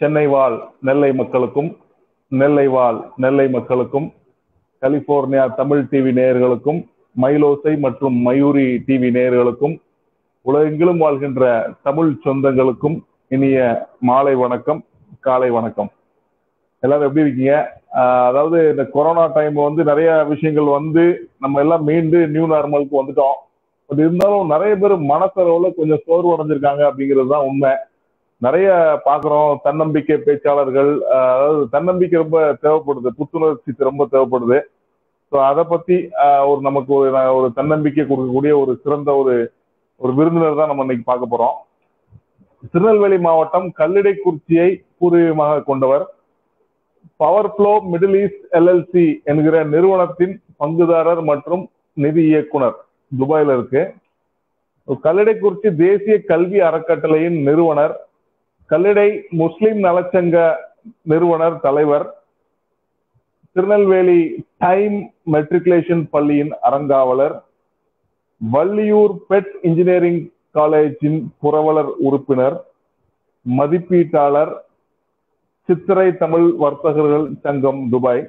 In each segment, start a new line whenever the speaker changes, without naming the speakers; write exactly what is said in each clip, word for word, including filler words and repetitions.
சென்னை வாழ் நெல்லை மக்களுக்கும், நெல்லை வாழ் நெல்லை மக்களுக்கும், கலிபோர்னியா தமிழ் டிவி நேயர்களுக்கும், மயிலோசை மற்றும் மயூரி டிவி நேயர்களுக்கும், உலகெங்கிலும் வாழ்கின்ற தமிழ் சொந்தங்களுக்கும் இனிய மாலை வணக்கம், காலை வணக்கம். எல்லாரும் எப்படி இருக்கீங்க? அதாவது இந்த கொரோனா டைம் வந்து நிறைய விஷயங்கள் வந்து நம்ம எல்லாம் மீண்டு நியூ நார்மலுக்கு வந்துட்டோம். பட் இருந்தாலும் நிறைய பேர் மனசளவுல கொஞ்சம் சோர்வு அடைஞ்சிருக்காங்க அப்படிங்கிறது தான் உண்மை. நிறைய பாக்குறோம் தன்னம்பிக்கை பேச்சாளர்கள், அதாவது தன்னம்பிக்கை ரொம்ப தேவைப்படுது, புத்துணர்ச்சி ரொம்ப தேவைப்படுது. ஸோ அதை பத்தி ஒரு நமக்கு ஒரு ஒரு தன்னம்பிக்கை கொடுக்கக்கூடிய ஒரு சிறந்த ஒரு ஒரு விருந்தினர் தான் நம்ம இன்னைக்கு பார்க்க போறோம். திருநெல்வேலி மாவட்டம் கல்லிடைக்குறிச்சியை பூர்வீகமாக கொண்டவர். Power Flow Middle East LLC என்கிற நிறுவனத்தின் பங்குதாரர் மற்றும் நிதி இயக்குனர், துபாயில இருக்கு. கல்லிடைக்குறிச்சி தேசிய கல்வி அறக்கட்டளையின் நிறுவனர், கல்லிடை முஸ்லிம் நலச்சங்க நிறுவனர் தலைவர், திருநெல்வேலி டைம் மெட்ரிகுலேஷன் பள்ளியின் அறங்காவலர், வள்ளியூர் பெட் இன்ஜினியரிங் காலேஜின் புரவலர் உறுப்பினர், மதிப்பீட்டாளர், சித்திரை தமிழ் வர்த்தகர்கள் சங்கம் துபாய்,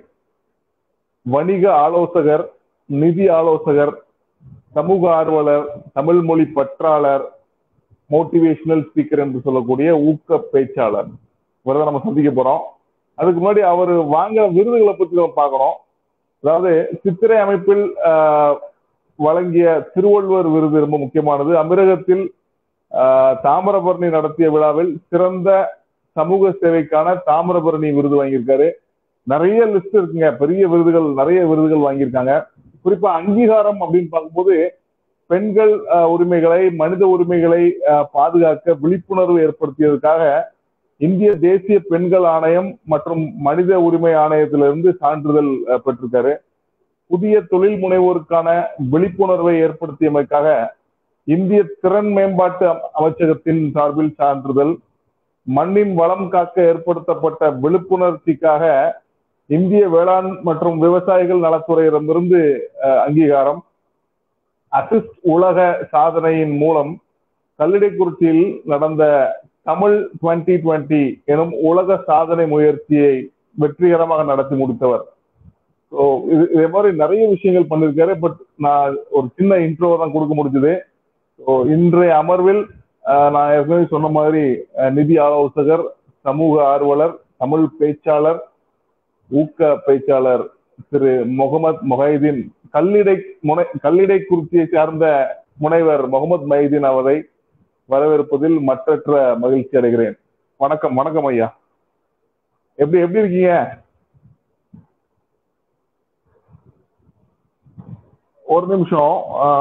வணிக ஆலோசகர், நிதி ஆலோசகர், சமூக ஆர்வலர், தமிழ் மொழி பற்றாளர், மோட்டிவேஷனல் ஸ்பீக்கர் என்று சொல்லக்கூடிய ஊக்க பேச்சாளர். இவரை நம்ம சந்திக்க போறோம். அதுக்கு முன்னாடி அவர் வாங்க விருதுகளை பத்தி நம்ம பார்க்கணும். அதாவது சித்திரை அமைப்பில் வழங்கிய திருவள்ளுவர் விருது ரொம்ப முக்கியமானது. அமிரகத்தில் தாமிரபரணி நடத்திய விழாவில் சிறந்த சமூக சேவைக்கான தாமிரபரணி விருது வாங்கியிருக்காரு. நிறைய லிஸ்ட் இருக்குங்க, பெரிய விருதுகள், நிறைய விருதுகள் வாங்கியிருக்காங்க. குறிப்பா அங்கீகாரம் அப்படின்னு பார்க்கும்போது பெண்கள் உரிமைகளை, மனித உரிமைகளை பாதுகாக்க விழிப்புணர்வு ஏற்படுத்தியதற்காக இந்திய தேசிய பெண்கள் ஆணையம் மற்றும் மனித உரிமை ஆணையத்திலிருந்து சான்றிதழ் பெற்றிருக்காரு. புதிய தொழில் முனைவோருக்கான விழிப்புணர்வை ஏற்படுத்தியமைக்காக இந்திய திறன் மேம்பாட்டு அமைச்சகத்தின் சார்பில் சான்றிதழ், மண்ணின் வளம் காக்க ஏற்படுத்தப்பட்ட விழிப்புணர்ச்சிக்காக இந்திய வேளாண் மற்றும் விவசாயிகள் நலத்துறையிடமிருந்து அங்கீகாரம், அசிஸ்ட் உலக சாதனையின் மூலம் கல்லிடைக்குறிச்சியில் நடந்த தமிழ் டுவெண்ட்டி டுவெண்ட்டி எனும் உலக சாதனை முயற்சியை வெற்றிகரமாக நடத்தி முடித்தவர். ஸோ இது இதே மாதிரி நிறைய விஷயங்கள் பண்ணியிருக்காரு. பட் நான் ஒரு சின்ன இன்ட்ரோ தான் கொடுக்க முடிஞ்சது. ஸோ இன்றைய அமர்வில் நான் ஏற்கனவே சொன்ன மாதிரி நிதி ஆலோசகர், சமூக ஆர்வலர், தமிழ் பேச்சாளர், ஊக்க பேச்சாளர் திரு முகமது மொஹைதீன், கல்லிடை முனை கல்லிடைக்குறிச்சியை சார்ந்த முனைவர் முகமது மொஹைதீன் அவரை வரவேற்பதில் மற்றற்ற மகிழ்ச்சி அடைகிறேன். வணக்கம். வணக்கம் ஐயா. எப்படி எப்படி இருக்கீங்க? ஒரு நிமிஷம்.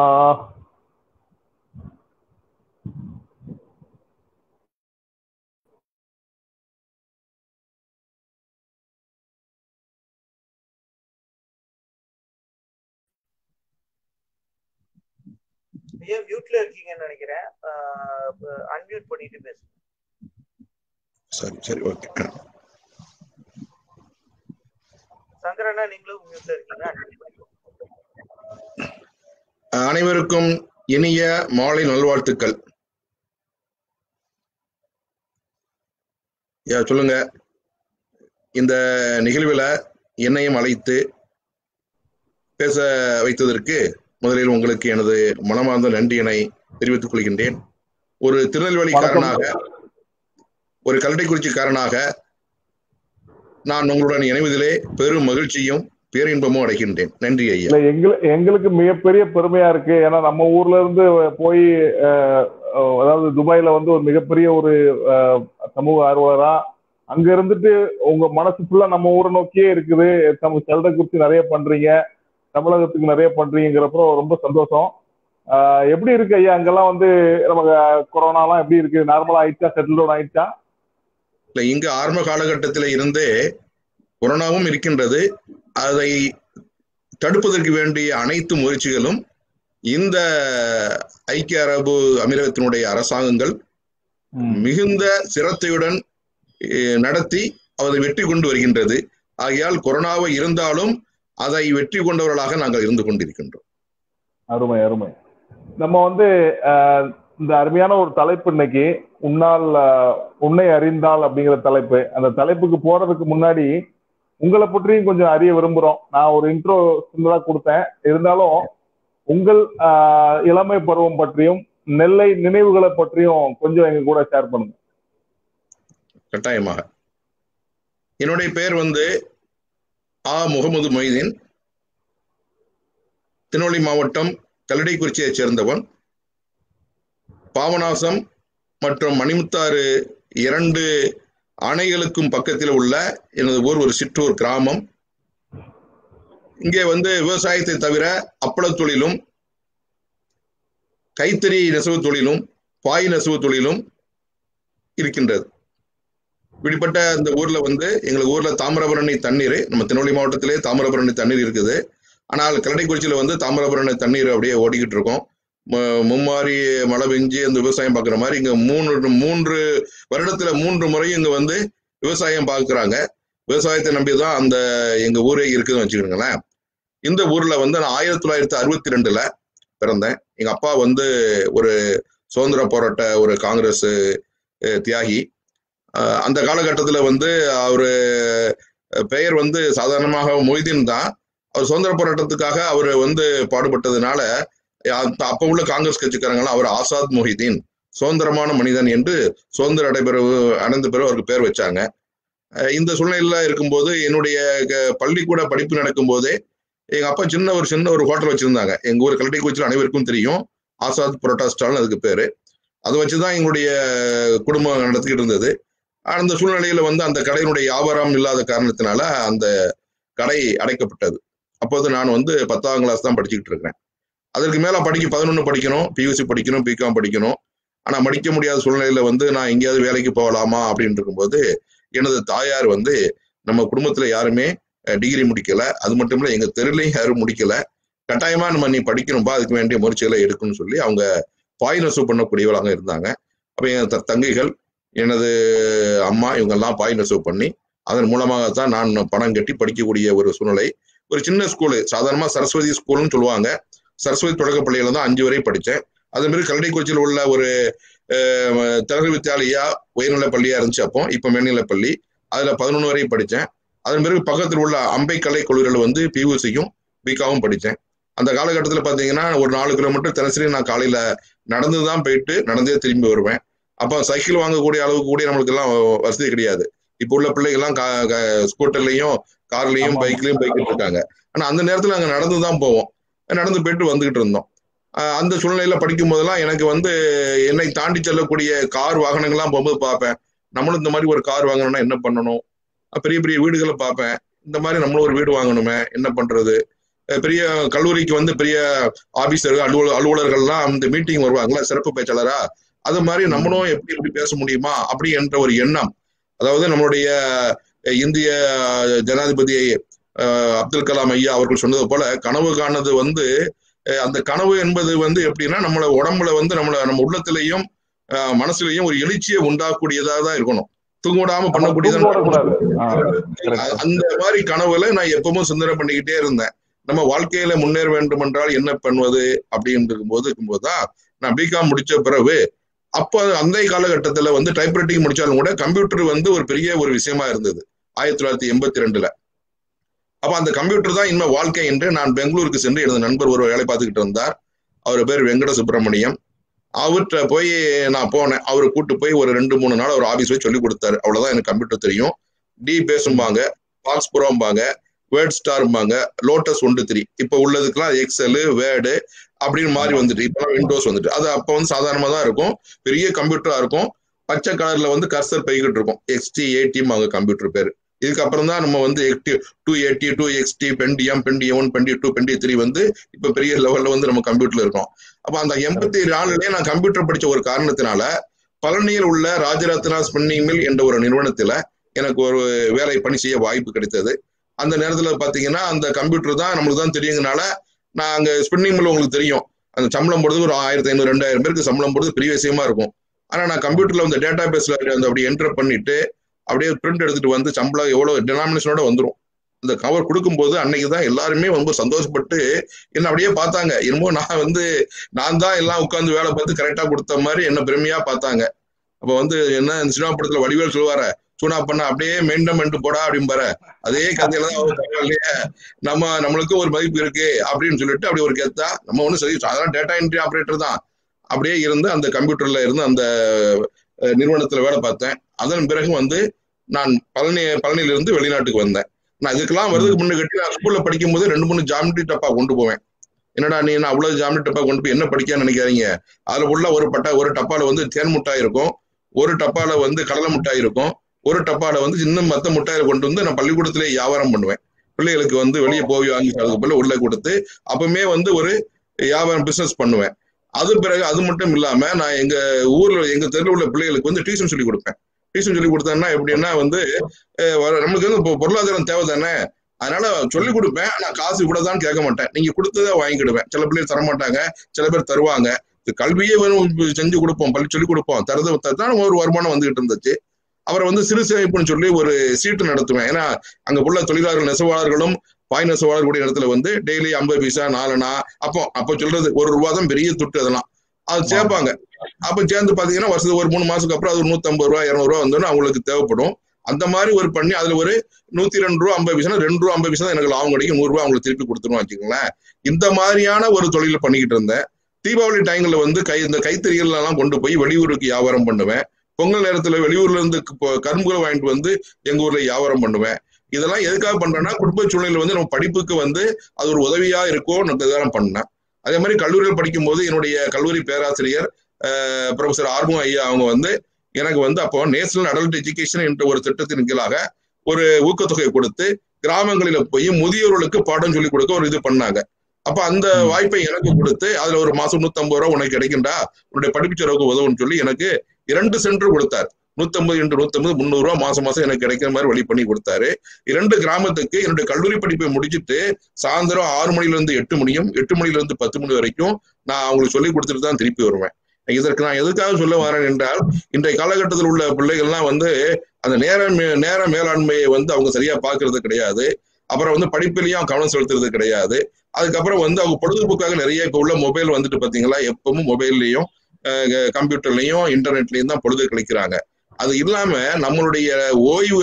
ஐயா மியூட்ல இருக்கீங்கன்னு நினைக்கிறேன். அன்மியூட் பண்ணிட்டு பேசுங்க.
சரி சரி ஓகே.
சங்கரண்ணா நீங்களும் மியூட்ல இருக்கீங்க.
அனைவருக்கும் இனிய மாலை நல்வாழ்த்துக்கள். யா சொல்லுங்க. இந்த நிகழ்வில் என்னையும் அழைத்து பேச வைத்ததற்கு முதலில் உங்களுக்கு எனது மனமார்ந்த நன்றியினை தெரிவித்துக் கொள்கின்றேன். ஒரு திருநெல்வேலிக்காரனாக, ஒரு கல்லிடைக்குறிச்சிக்காரனாக நான் உங்களுடன் இணைவதிலே பெரும் மகிழ்ச்சியும் பேரின்பமும் அடைகின்றேன். நன்றி ஐயா.
எங்களுக்கு மிகப்பெரிய பெருமையா இருக்கு. ஏன்னா நம்ம ஊர்ல இருந்து போய் அதாவது துபாயில வந்து ஒரு மிகப்பெரிய ஒரு சமூக ஆர்வலரா அங்க இருந்துட்டு உங்க மனசு ஃபுல்லா நம்ம ஊரை நோக்கியே இருக்குது. நம்ம கல்லிடைக்குறிச்சி நிறைய பண்றீங்க, தமிழகத்துக்கு நிறைய பண்றீங்கிறப்போ ரொம்ப சந்தோஷம். ஆஹ் எப்படி இருக்கு ஐயா அங்கெல்லாம் வந்து நமக்கு கொரோனா எல்லாம் எப்படி இருக்கு? நார்மலா ஆயிடுச்சா? செட்டில் டவுன் ஆயிடுச்சா?
இல்ல, இங்க ஆரம்ப காலகட்டத்தில் இருந்தே கொரோனாவும் இருக்கின்றது. அதை தடுப்பதற்கு வேண்டிய அனைத்து முயற்சிகளும் இந்த ஐக்கிய அரபு அமீரகத்தினுடைய அரசாங்கங்கள் மிகுந்த சிரத்தையுடன் நடத்தி அதை வெற்றி கொண்டு வருகின்றது. ஆகையால் கொரோனாவை இருந்தாலும் அதை வெற்றி கொண்டவர்களாக நாங்கள் இருந்து கொண்டிருக்கின்றோம்.
அருமை அருமை. நம்ம வந்து இந்த அருமையான ஒரு தலைப்பு இன்னைக்கு உன்னால் உன்னை அறிந்தால் அப்படிங்கிற தலைப்பு. அந்த தலைப்புக்கு போறதுக்கு முன்னாடி உங்களை பற்றியும் கொஞ்சம் அறிய விரும்புறோம். நான் ஒரு இன்ட்ரோ சின்னதா கொடுத்தேன், இருந்தாலும் உங்கள் இளமை பருவம் பற்றியும் நெல்லை நினைவுகளை பற்றியும் கொஞ்சம் எங்க கூட ஷேர் பண்ணுங்க.
கட்டாயமாக. என்னுடைய பெயர் வந்து ஆ முகமது மொய்தீன். திருநெல்வேலி மாவட்டம் கல்லடைக்குறிச்சியைச் சேர்ந்தவன். பாபநாசம் மற்றும் மணிமுத்தாறு இரண்டு அணைகளுக்கும் பக்கத்தில் உள்ள எனது ஊர் ஒரு சிற்றூர் கிராமம். இங்கே வந்து விவசாயத்தை தவிர அப்பள தொழிலும் கைத்தறி நெசவு தொழிலும் பாய் நெசவு தொழிலும் இருக்கின்றது. இப்படிப்பட்ட இந்த ஊர்ல வந்து எங்களுக்கு ஊர்ல தாமிரபரணி தண்ணீர், நம்ம திருநெல்வேலி மாவட்டத்திலே தாமிரபரணி தண்ணீர் இருக்குது. ஆனால் கல்லடைக்குறிச்சியில வந்து தாமிரபரணி தண்ணீர் அப்படியே ஓடிக்கிட்டு இருக்கோம். மும்மாரி மழை பெஞ்சு அந்த விவசாயம் பார்க்குற மாதிரி இங்க மூணு மூன்று வருடத்துல மூன்று முறையும் இங்க வந்து விவசாயம் பார்க்குறாங்க. விவசாயத்தை நம்பிதான் அந்த எங்க ஊரே இருக்குதுன்னு வச்சுக்கோங்களேன். இந்த ஊர்ல வந்து நான் ஆயிரத்தி தொள்ளாயிரத்தி அறுபத்தி ரெண்டுல பிறந்தேன். எங்க அப்பா வந்து ஒரு சுதந்திர போராட்ட ஒரு காங்கிரஸ் தியாகி. அந்த காலகட்டத்துல வந்து அவரு பெயர் வந்து சாதாரணமாக மொய்தீன் தான். அவர் சுதந்திர போராட்டத்துக்காக அவர் வந்து பாடுபட்டதுனால அப்ப உள்ள காங்கிரஸ் கட்சிக்காரங்களாம் அவர் ஆசாத் மொஹிதீன், சுதந்திரமான மனிதன் என்று சுதந்திர அடைபெறவு அடைந்த பிறகு அவருக்கு பேர் வச்சாங்க. இந்த சூழ்நிலையில இருக்கும்போது என்னுடைய பள்ளிக்கூட படிப்பு நடக்கும் போதே எங்க அப்பா சின்ன ஒரு சின்ன ஒரு ஹோட்டல் வச்சிருந்தாங்க. எங்க ஊர் கல்லடைக்குறிச்சியில் அனைவருக்கும் தெரியும், ஆசாத் பரோட்டா ஸ்டால்னு அதுக்கு பேரு. அதை வச்சுதான் எங்களுடைய குடும்பம் நடத்திக்கிட்டு இருந்தது. அந்த சூழ்நிலையில வந்து அந்த கடையினுடைய வியாபாரம் இல்லாத காரணத்தினால அந்த கடை அடைக்கப்பட்டது. அப்போது நான் வந்து பத்தாம் கிளாஸ் தான் படிச்சுக்கிட்டு இருக்கிறேன். அதற்கு மேல படிக்க பதினொன்னு படிக்கணும், பியூசி படிக்கணும், பிகாம் படிக்கணும். ஆனா படிக்க முடியாத சூழ்நிலையில வந்து நான் எங்கேயாவது வேலைக்கு போகலாமா அப்படின்னு இருக்கும்போது எனது தாயார் வந்து நம்ம குடும்பத்துல யாருமே டிகிரி முடிக்கல, அது மட்டும் இல்ல எங்க தெருலையும் யாரும் முடிக்கல, கட்டாயமா நம்ம நீ படிக்கணும்பா, அதுக்கு வேண்டிய முயற்சிகளை எடுக்கணும்னு சொல்லி அவங்க பாய் நெசவு பண்ணக்கூடியவளாக இருந்தாங்க. அப்ப என் தங்கைகள், எனது அம்மா இவங்கெல்லாம் பாய் நெசவு பண்ணி அதன் மூலமாகத்தான் நான் பணம் கட்டி படிக்கக்கூடிய ஒரு சூழ்நிலை. ஒரு சின்ன ஸ்கூலு, சாதாரணமா சரஸ்வதி ஸ்கூல்னு சொல்லுவாங்க, சரஸ்வதி தொடக்கப்பள்ளியில தான் அஞ்சு வரை படித்தேன். அதே மாதிரி கல்லடைக்குறிச்சியில் உள்ள ஒரு திறகு வித்யாலயா உயர்நிலை பள்ளியா இருந்துச்சு அப்போ, இப்ப மேல்நிலைப்பள்ளி, அதுல பதினொன்று வரை படித்தேன். அதன் பிறகு பக்கத்தில் உள்ள அம்பை கலை கல்லூரியில் வந்து பியூசியும் பிகாவும் படித்தேன். அந்த காலகட்டத்தில் பார்த்தீங்கன்னா ஒரு நாலு கிலோமீட்டர் தினசரி நான் காலையில நடந்துதான் போயிட்டு நடந்தே திரும்பி வருவேன். அப்போ சைக்கிள் வாங்கக்கூடிய அளவுக்கு கூட நம்மளுக்கு எல்லாம் வசதி கிடையாது. இப்போ உள்ள பிள்ளைகள்லாம் ஸ்கூட்டர்லையும் கார்லையும் பைக்லையும் போய்கிட்டு இருக்காங்க. ஆனா அந்த நேரத்துல நாங்க நடந்துதான் போவோம், நடந்து போயிட்டு வந்துகிட்டு இருந்தோம். அந்த சூழ்நிலையில படிக்கும் போதெல்லாம் எனக்கு வந்து என்னை தாண்டி செல்லக்கூடிய கார் வாகனங்கள்லாம் போகும்போது பார்ப்பேன், நம்மளும் இந்த மாதிரி ஒரு கார் வாங்கணும்னா என்ன பண்ணணும், பெரிய பெரிய வீடுகளை பார்ப்பேன், இந்த மாதிரி நம்மளும் ஒரு வீடு வாங்கணுமே என்ன பண்றது, பெரிய கல்லூரிக்கு வந்து பெரிய ஆபீசர்கள் அலுவலர் அலுவலர்கள்லாம் அந்த மீட்டிங் வருவாங்களா சிறப்பு பேச்சாளரா, அது மாதிரி நம்மளும் எப்படி எப்படி பேச முடியுமா அப்படி என்ற ஒரு எண்ணம். அதாவது நம்மளுடைய இந்திய ஜனாதிபதி அப்துல் கலாம் ஐயா அவர்கள் சொன்னது போல கனவு காணது வந்து அந்த கனவு என்பது வந்து எப்படின்னா நம்மள உடம்புல வந்து நம்மள நம்ம உள்ளத்திலையும் மனசுலையும் ஒரு எழுச்சியை உண்டாக்கூடியதாக தான் இருக்கணும், தூங்கூடாம பண்ணக்கூடியதான். அந்த மாதிரி கனவுல நான் எப்பவும் சிந்தனை பண்ணிக்கிட்டே இருந்தேன். நம்ம வாழ்க்கையில முன்னேற வேண்டும் என்றால் என்ன பண்ணுவது அப்படின்னு இருக்கும்போது இருக்கும்போதுதான் நான் பிகாம் முடிச்ச பிறகு அப்ப அந்த காலகட்டத்துல வந்து டைப்ரைட்டிங் முடிச்சாலும் கூட கம்ப்யூட்டர் வந்து ஒரு பெரிய ஒரு விஷயமா இருந்தது ஆயிரத்தி தொள்ளாயிரத்தி எண்பத்தி ரெண்டுல. அப்ப அந்த கம்ப்யூட்டர் தான் இன்னும் வாழ்க்கை என்று நான் பெங்களூருக்கு சென்று எனது நண்பர் ஒரு வேலை பார்த்துக்கிட்டு இருந்தார். அவர் பேர் வெங்கட சுப்பிரமணியம். அவர்கிட்ட போய் நான் போனேன். அவரை கூட்டு போய் ஒரு ரெண்டு மூணு நாள் அவர் ஆபீஸ் போய் சொல்லி கொடுத்தாரு. அவ்வளவுதான் எனக்கு கம்ப்யூட்டர் தெரியும். டி பேஸும்பாங்க, பாக்ஸ் ப்ரோம்பாங்க, வேர்ட் ஸ்டார்பாங்க, லோட்டஸ் ஒன்று த்ரீ, இப்ப உள்ளதுக்கெல்லாம் எக்ஸலு வேர்டு அப்படின்னு மாறி வந்துட்டு இப்ப விண்டோஸ் வந்துட்டு. அது அப்ப வந்து சாதாரணமா தான் இருக்கும், பெரிய கம்ப்யூட்டரா இருக்கும், பச்சை கலர்ல வந்து கர்சர் போய்கிட்டு இருக்கும், எக்ஸ்டி எயிட்டியும் அவங்க கம்ப்யூட்டர் பேரு. இதுக்கப்புறம் தான் நம்ம வந்து two eighty two XT Pentium Pentium one Pentium two Pentium three வந்து இப்ப பெரிய லெவல்ல வந்து நம்ம கம்ப்யூட்டர்ல இருக்கோம். அப்ப அந்த எண்பத்தி நாலுலயே நான் கம்ப்யூட்டர் படிச்ச ஒரு காரணத்தினால பழனியில் உள்ள ராஜரத்னா ஸ்பின்னிங் மில் என்ற ஒரு நிறுவனத்துல எனக்கு ஒரு வேலை பணி செய்ய வாய்ப்பு கிடைத்தது. அந்த நேரத்துல பாத்தீங்கன்னா அந்த கம்ப்யூட்டர் தான் நம்மளுக்கு தான் தெரியுங்கனால நான் அங்க ஸ்பின்னிங் மில் உங்களுக்கு தெரியும், அந்த சம்பளம் போடுறது ஒரு ஆயிரத்தி ஐநூறு ரெண்டாயிரம் பேருக்கு சம்பளம் போடுறது பெரிய விஷயமா இருக்கும். ஆனா நான் கம்ப்யூட்டர்ல வந்து டேட்டா பேஸ்ல அந்த அப்படி என்டர் பண்ணிட்டு அப்படியே பிரிண்ட் எடுத்துட்டு வந்து சம்பளம் எவ்வளவு டினாமினேஷனோட வந்துடும். அந்த கவர் கொடுக்கும்போது அன்னைக்குதான் எல்லாருமே ரொம்ப சந்தோஷப்பட்டு என்ன அப்படியே பார்த்தாங்க. என்னமோ நான் வந்து நான் தான் எல்லாம் உட்காந்து வேலை பார்த்து கரெக்டா கொடுத்த மாதிரி என்ன பெருமையா பார்த்தாங்க. அப்ப வந்து என்ன சினிமா படத்துல வடிவேல் சொல்லுவார, சூனா பண்ண அப்படியே மெயின்டைன் பண்ணிட்டு போடா அப்படிம்பாரு. அதே கதையில தான் அவர் பரவாயில்லையே, நம்ம நம்மளுக்கு ஒரு மதிப்பு இருக்கு அப்படின்னு சொல்லிட்டு அப்படி ஒரு கெத்தா நம்ம ஒன்றும் சரி சாதாரண டேட்டா என்ட்ரி ஆப்ரேட்டர் தான். அப்படியே இருந்து அந்த கம்ப்யூட்டர்ல இருந்து அந்த நிறுவனத்துல வேலை பார்த்தேன். அதன் பிறகு வந்து நான் பழனி பழனியிலிருந்து வெளிநாட்டுக்கு வந்தேன். நான் இதுக்கெல்லாம் வரதுக்கு முன்ன கட்டி நான் ஸ்கூல்ல படிக்கும் போது ரெண்டு மூணு ஜாமெட்ரி டப்பா கொண்டு போவேன். என்னடா நீ நான் அவ்வளவு ஜாமெட்ரி டப்பா கொண்டு போய் என்ன படிக்கான்னு நினைக்காதீங்க. அதுல உள்ள ஒரு பட்டா ஒரு டப்பால வந்து தேன் முட்டாய் இருக்கும், ஒரு டப்பால வந்து கடலை முட்டாய் இருக்கும், ஒரு டப்பால வந்து இன்னும் மத்த முட்டாயில கொண்டு வந்து நான் பள்ளிக்கூடத்திலே வியாபாரம் பண்ணுவேன். பிள்ளைகளுக்கு வந்து வெளியே போய் வாங்கி தரதுக்கு போல உள்ள கொடுத்து அப்பவுமே வந்து ஒரு வியாபாரம் பிசினஸ் பண்ணுவேன். அது பிறகு அது மட்டும் இல்லாம நான் எங்க ஊர்ல எங்க தெருவில் உள்ள பிள்ளைகளுக்கு வந்து டியூஷன் சொல்லி கொடுப்பேன். டியூஷன் சொல்லி கொடுத்தேன்னா எப்படின்னா வந்து நம்மளுக்கு வந்து பொருளாதாரம் தேவை தானே, அதனால சொல்லிக் கொடுப்பேன். ஆனா காசு இவ்வளவுதான் கேட்க மாட்டேன், நீங்க கொடுத்ததை வாங்கிக்கிடுவேன். சில பிள்ளைகள் தர மாட்டாங்க, சில பேர் தருவாங்க. கல்வியே செஞ்சு கொடுப்போம், பள்ளி சொல்லிக் கொடுப்போம், தரது தான் ஒரு வருமானம் வந்துகிட்டு இருந்துச்சு. அவரை வந்து சிறு சேமிப்புன்னு சொல்லி ஒரு சீட்டு நடத்துவேன். ஏன்னா அங்க உள்ள தொழிலாளர்கள் நெசவாளர்களும் பாய் நெசவாளர்களுடைய இடத்துல வந்து டெய்லி ஐம்பது பைசா நாலுனா அப்போ அப்போ சொல்றது ஒரு ரூபா தான் பெரிய துட்டு, அதெல்லாம் அது சேர்ப்பாங்க. அப்ப சேர்ந்து பாத்தீங்கன்னா வருஷத்துக்கு ஒரு மூணு மாசத்துக்கு அப்புறம் அது நூத்தி ஐம்பது ரூபா இருநூறு ரூபா வந்தோன்னு அவங்களுக்கு தேவைப்படும். அந்த மாதிரி ஒரு பண்ணி அதுல ஒரு நூத்தி ரெண்டு ரூபா ஐம்பது பைசா ரெண்டு ரூபா ஐம்பது பைசா எனக்கு லாபம் கிடைக்கும், நூறு ரூபா அவங்களுக்கு திருப்பி கொடுத்துருவோம் வச்சுக்கோங்களேன். இந்த மாதிரியான ஒரு தொழில் பண்ணிக்கிட்டு இருந்தேன். தீபாவளி டைம்ல வந்து கை இந்த கைத்தறிகள் எல்லாம் கொண்டு போய் வெளியூருக்கு வியாபாரம் பண்ணுவேன். பொங்கல் நேரத்துல வெளியூர்ல இருந்து கரும்புகளை வாங்கிட்டு வந்து எங்க ஊர்ல வியாபாரம் பண்ணுவேன். இதெல்லாம் எதுக்காக பண்றேன்னா குடும்ப சூழ்நிலை வந்து நம்ம படிப்புக்கு வந்து அது ஒரு உதவியா இருக்கும் இதெல்லாம் பண்ணேன். அதே மாதிரி கல்லூரியில் படிக்கும் போது என்னுடைய கல்லூரி பேராசிரியர் ப்ரொஃபசர் ஆர்முகம் ஐயா அவங்க வந்து எனக்கு வந்து அப்போ நேஷனல் அடல்ட் எஜுகேஷன் என்ற ஒரு திட்டத்தின் கீழாக ஒரு ஊக்கத்தொகை கொடுத்து கிராமங்களில போய் முதியோர்களுக்கு பாடம் சொல்லி கொடுக்க ஒரு இது பண்ணாங்க. அப்ப அந்த வாய்ப்பை எனக்கு கொடுத்து அதுல ஒரு மாசம் நூத்தி ஐம்பது ரூபா உனக்கு கிடைக்கும்டா, உன்னுடைய படிப்பு செலவுக்கு உதவுன்னு சொல்லி எனக்கு இரண்டு சென்டர் கொடுத்தார். நூத்தி ஐம்பது இன்று நூத்தி ஐம்பது முந்நூறு ரூபா மாசம் மாசம் எனக்கு கிடைக்கிற மாதிரி வழி பண்ணி கொடுத்தாரு. இரண்டு கிராமத்துக்கு என்னுடைய கல்லூரி படிப்பை முடிச்சுட்டு சாயந்தரம் ஆறு மணில இருந்து எட்டு மணியும் எட்டு மணில இருந்து பத்து மணி வரைக்கும் நான் அவங்களுக்கு சொல்லி கொடுத்துட்டு தான் திருப்பி வருவேன். இதற்கு நான் எதுக்காக சொல்ல வரேன் என்றால் இன்றைய காலகட்டத்தில் உள்ள பிள்ளைகள்லாம் வந்து அந்த நேர நேர மேலாண்மையை வந்து அவங்க சரியா பாக்குறது கிடையாது. அப்புறம் வந்து படிப்பிலையும் கவனம் செலுத்துறது கிடையாது. அதுக்கப்புறம் வந்து அவங்க பொழுதுபோக்காக நிறைய இப்ப உள்ள மொபைல் வந்துட்டு பாத்தீங்களா, எப்பவும் மொபைல்லையும் கம்ப்யூட்டர்லயும் இன்டர்நெட்லயும் தான் பொழுது கழிக்கிறாங்க. அது இல்லாம நம்மளுடைய ஓய்வு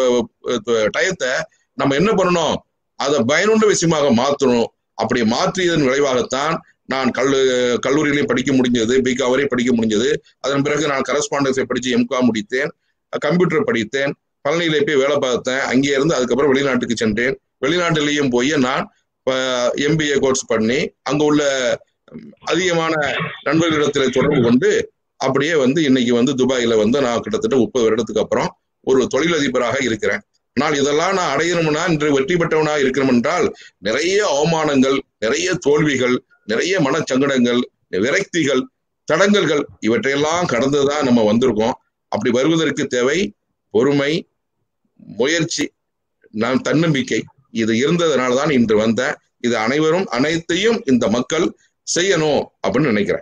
டயத்தை நம்ம என்ன பண்ணணும், அதை பயனுள்ள விஷயமாக மாற்றணும். அப்படி மாற்றியதன் விளைவாகத்தான் நான் கல்லு கல்லூரியிலையும் படிக்க முடிஞ்சது, பிகா வரை படிக்க முடிஞ்சது. அதன் பிறகு நான் கரஸ்பாண்டன்ஸை படிச்சு எம்கா முடித்தேன், கம்ப்யூட்டர் படித்தேன், பழனியிலே போய் வேலை பார்த்தேன். அங்கே இருந்து அதுக்கப்புறம் வெளிநாட்டுக்கு சென்றேன். வெளிநாட்டிலையும் போய் நான் எம்பிஏ கோர்ஸ் பண்ணி அங்க உள்ள அதிகமான நண்பர்களிடத்தில் தொடர்பு கொண்டு அப்படியே வந்து இன்னைக்கு வந்து துபாயில வந்து நான் கிட்டத்தட்ட முப்பது வருடத்துக்கு அப்புறம் ஒரு தொழிலதிபராக இருக்கிறேன். ஆனால் இதெல்லாம் நான் அடையணும்னா இன்று வெற்றி பெற்றவனா இருக்கணும் என்றால் நிறைய அவமானங்கள், நிறைய தோல்விகள், நிறைய மனச்சங்கடங்கள், விரக்திகள், தடங்கல்கள் இவற்றையெல்லாம் கடந்துதான் நம்ம வந்திருக்கோம். அப்படி வருவதற்கு தேவை பொறுமை, முயற்சி, நான் தன்னம்பிக்கை. இது இருந்ததுனாலதான் இன்று வந்தேன். இது அனைவரும் அனைத்தையும் இந்த மக்கள் செய்யணும் அப்படின்னு நினைக்கிறேன்.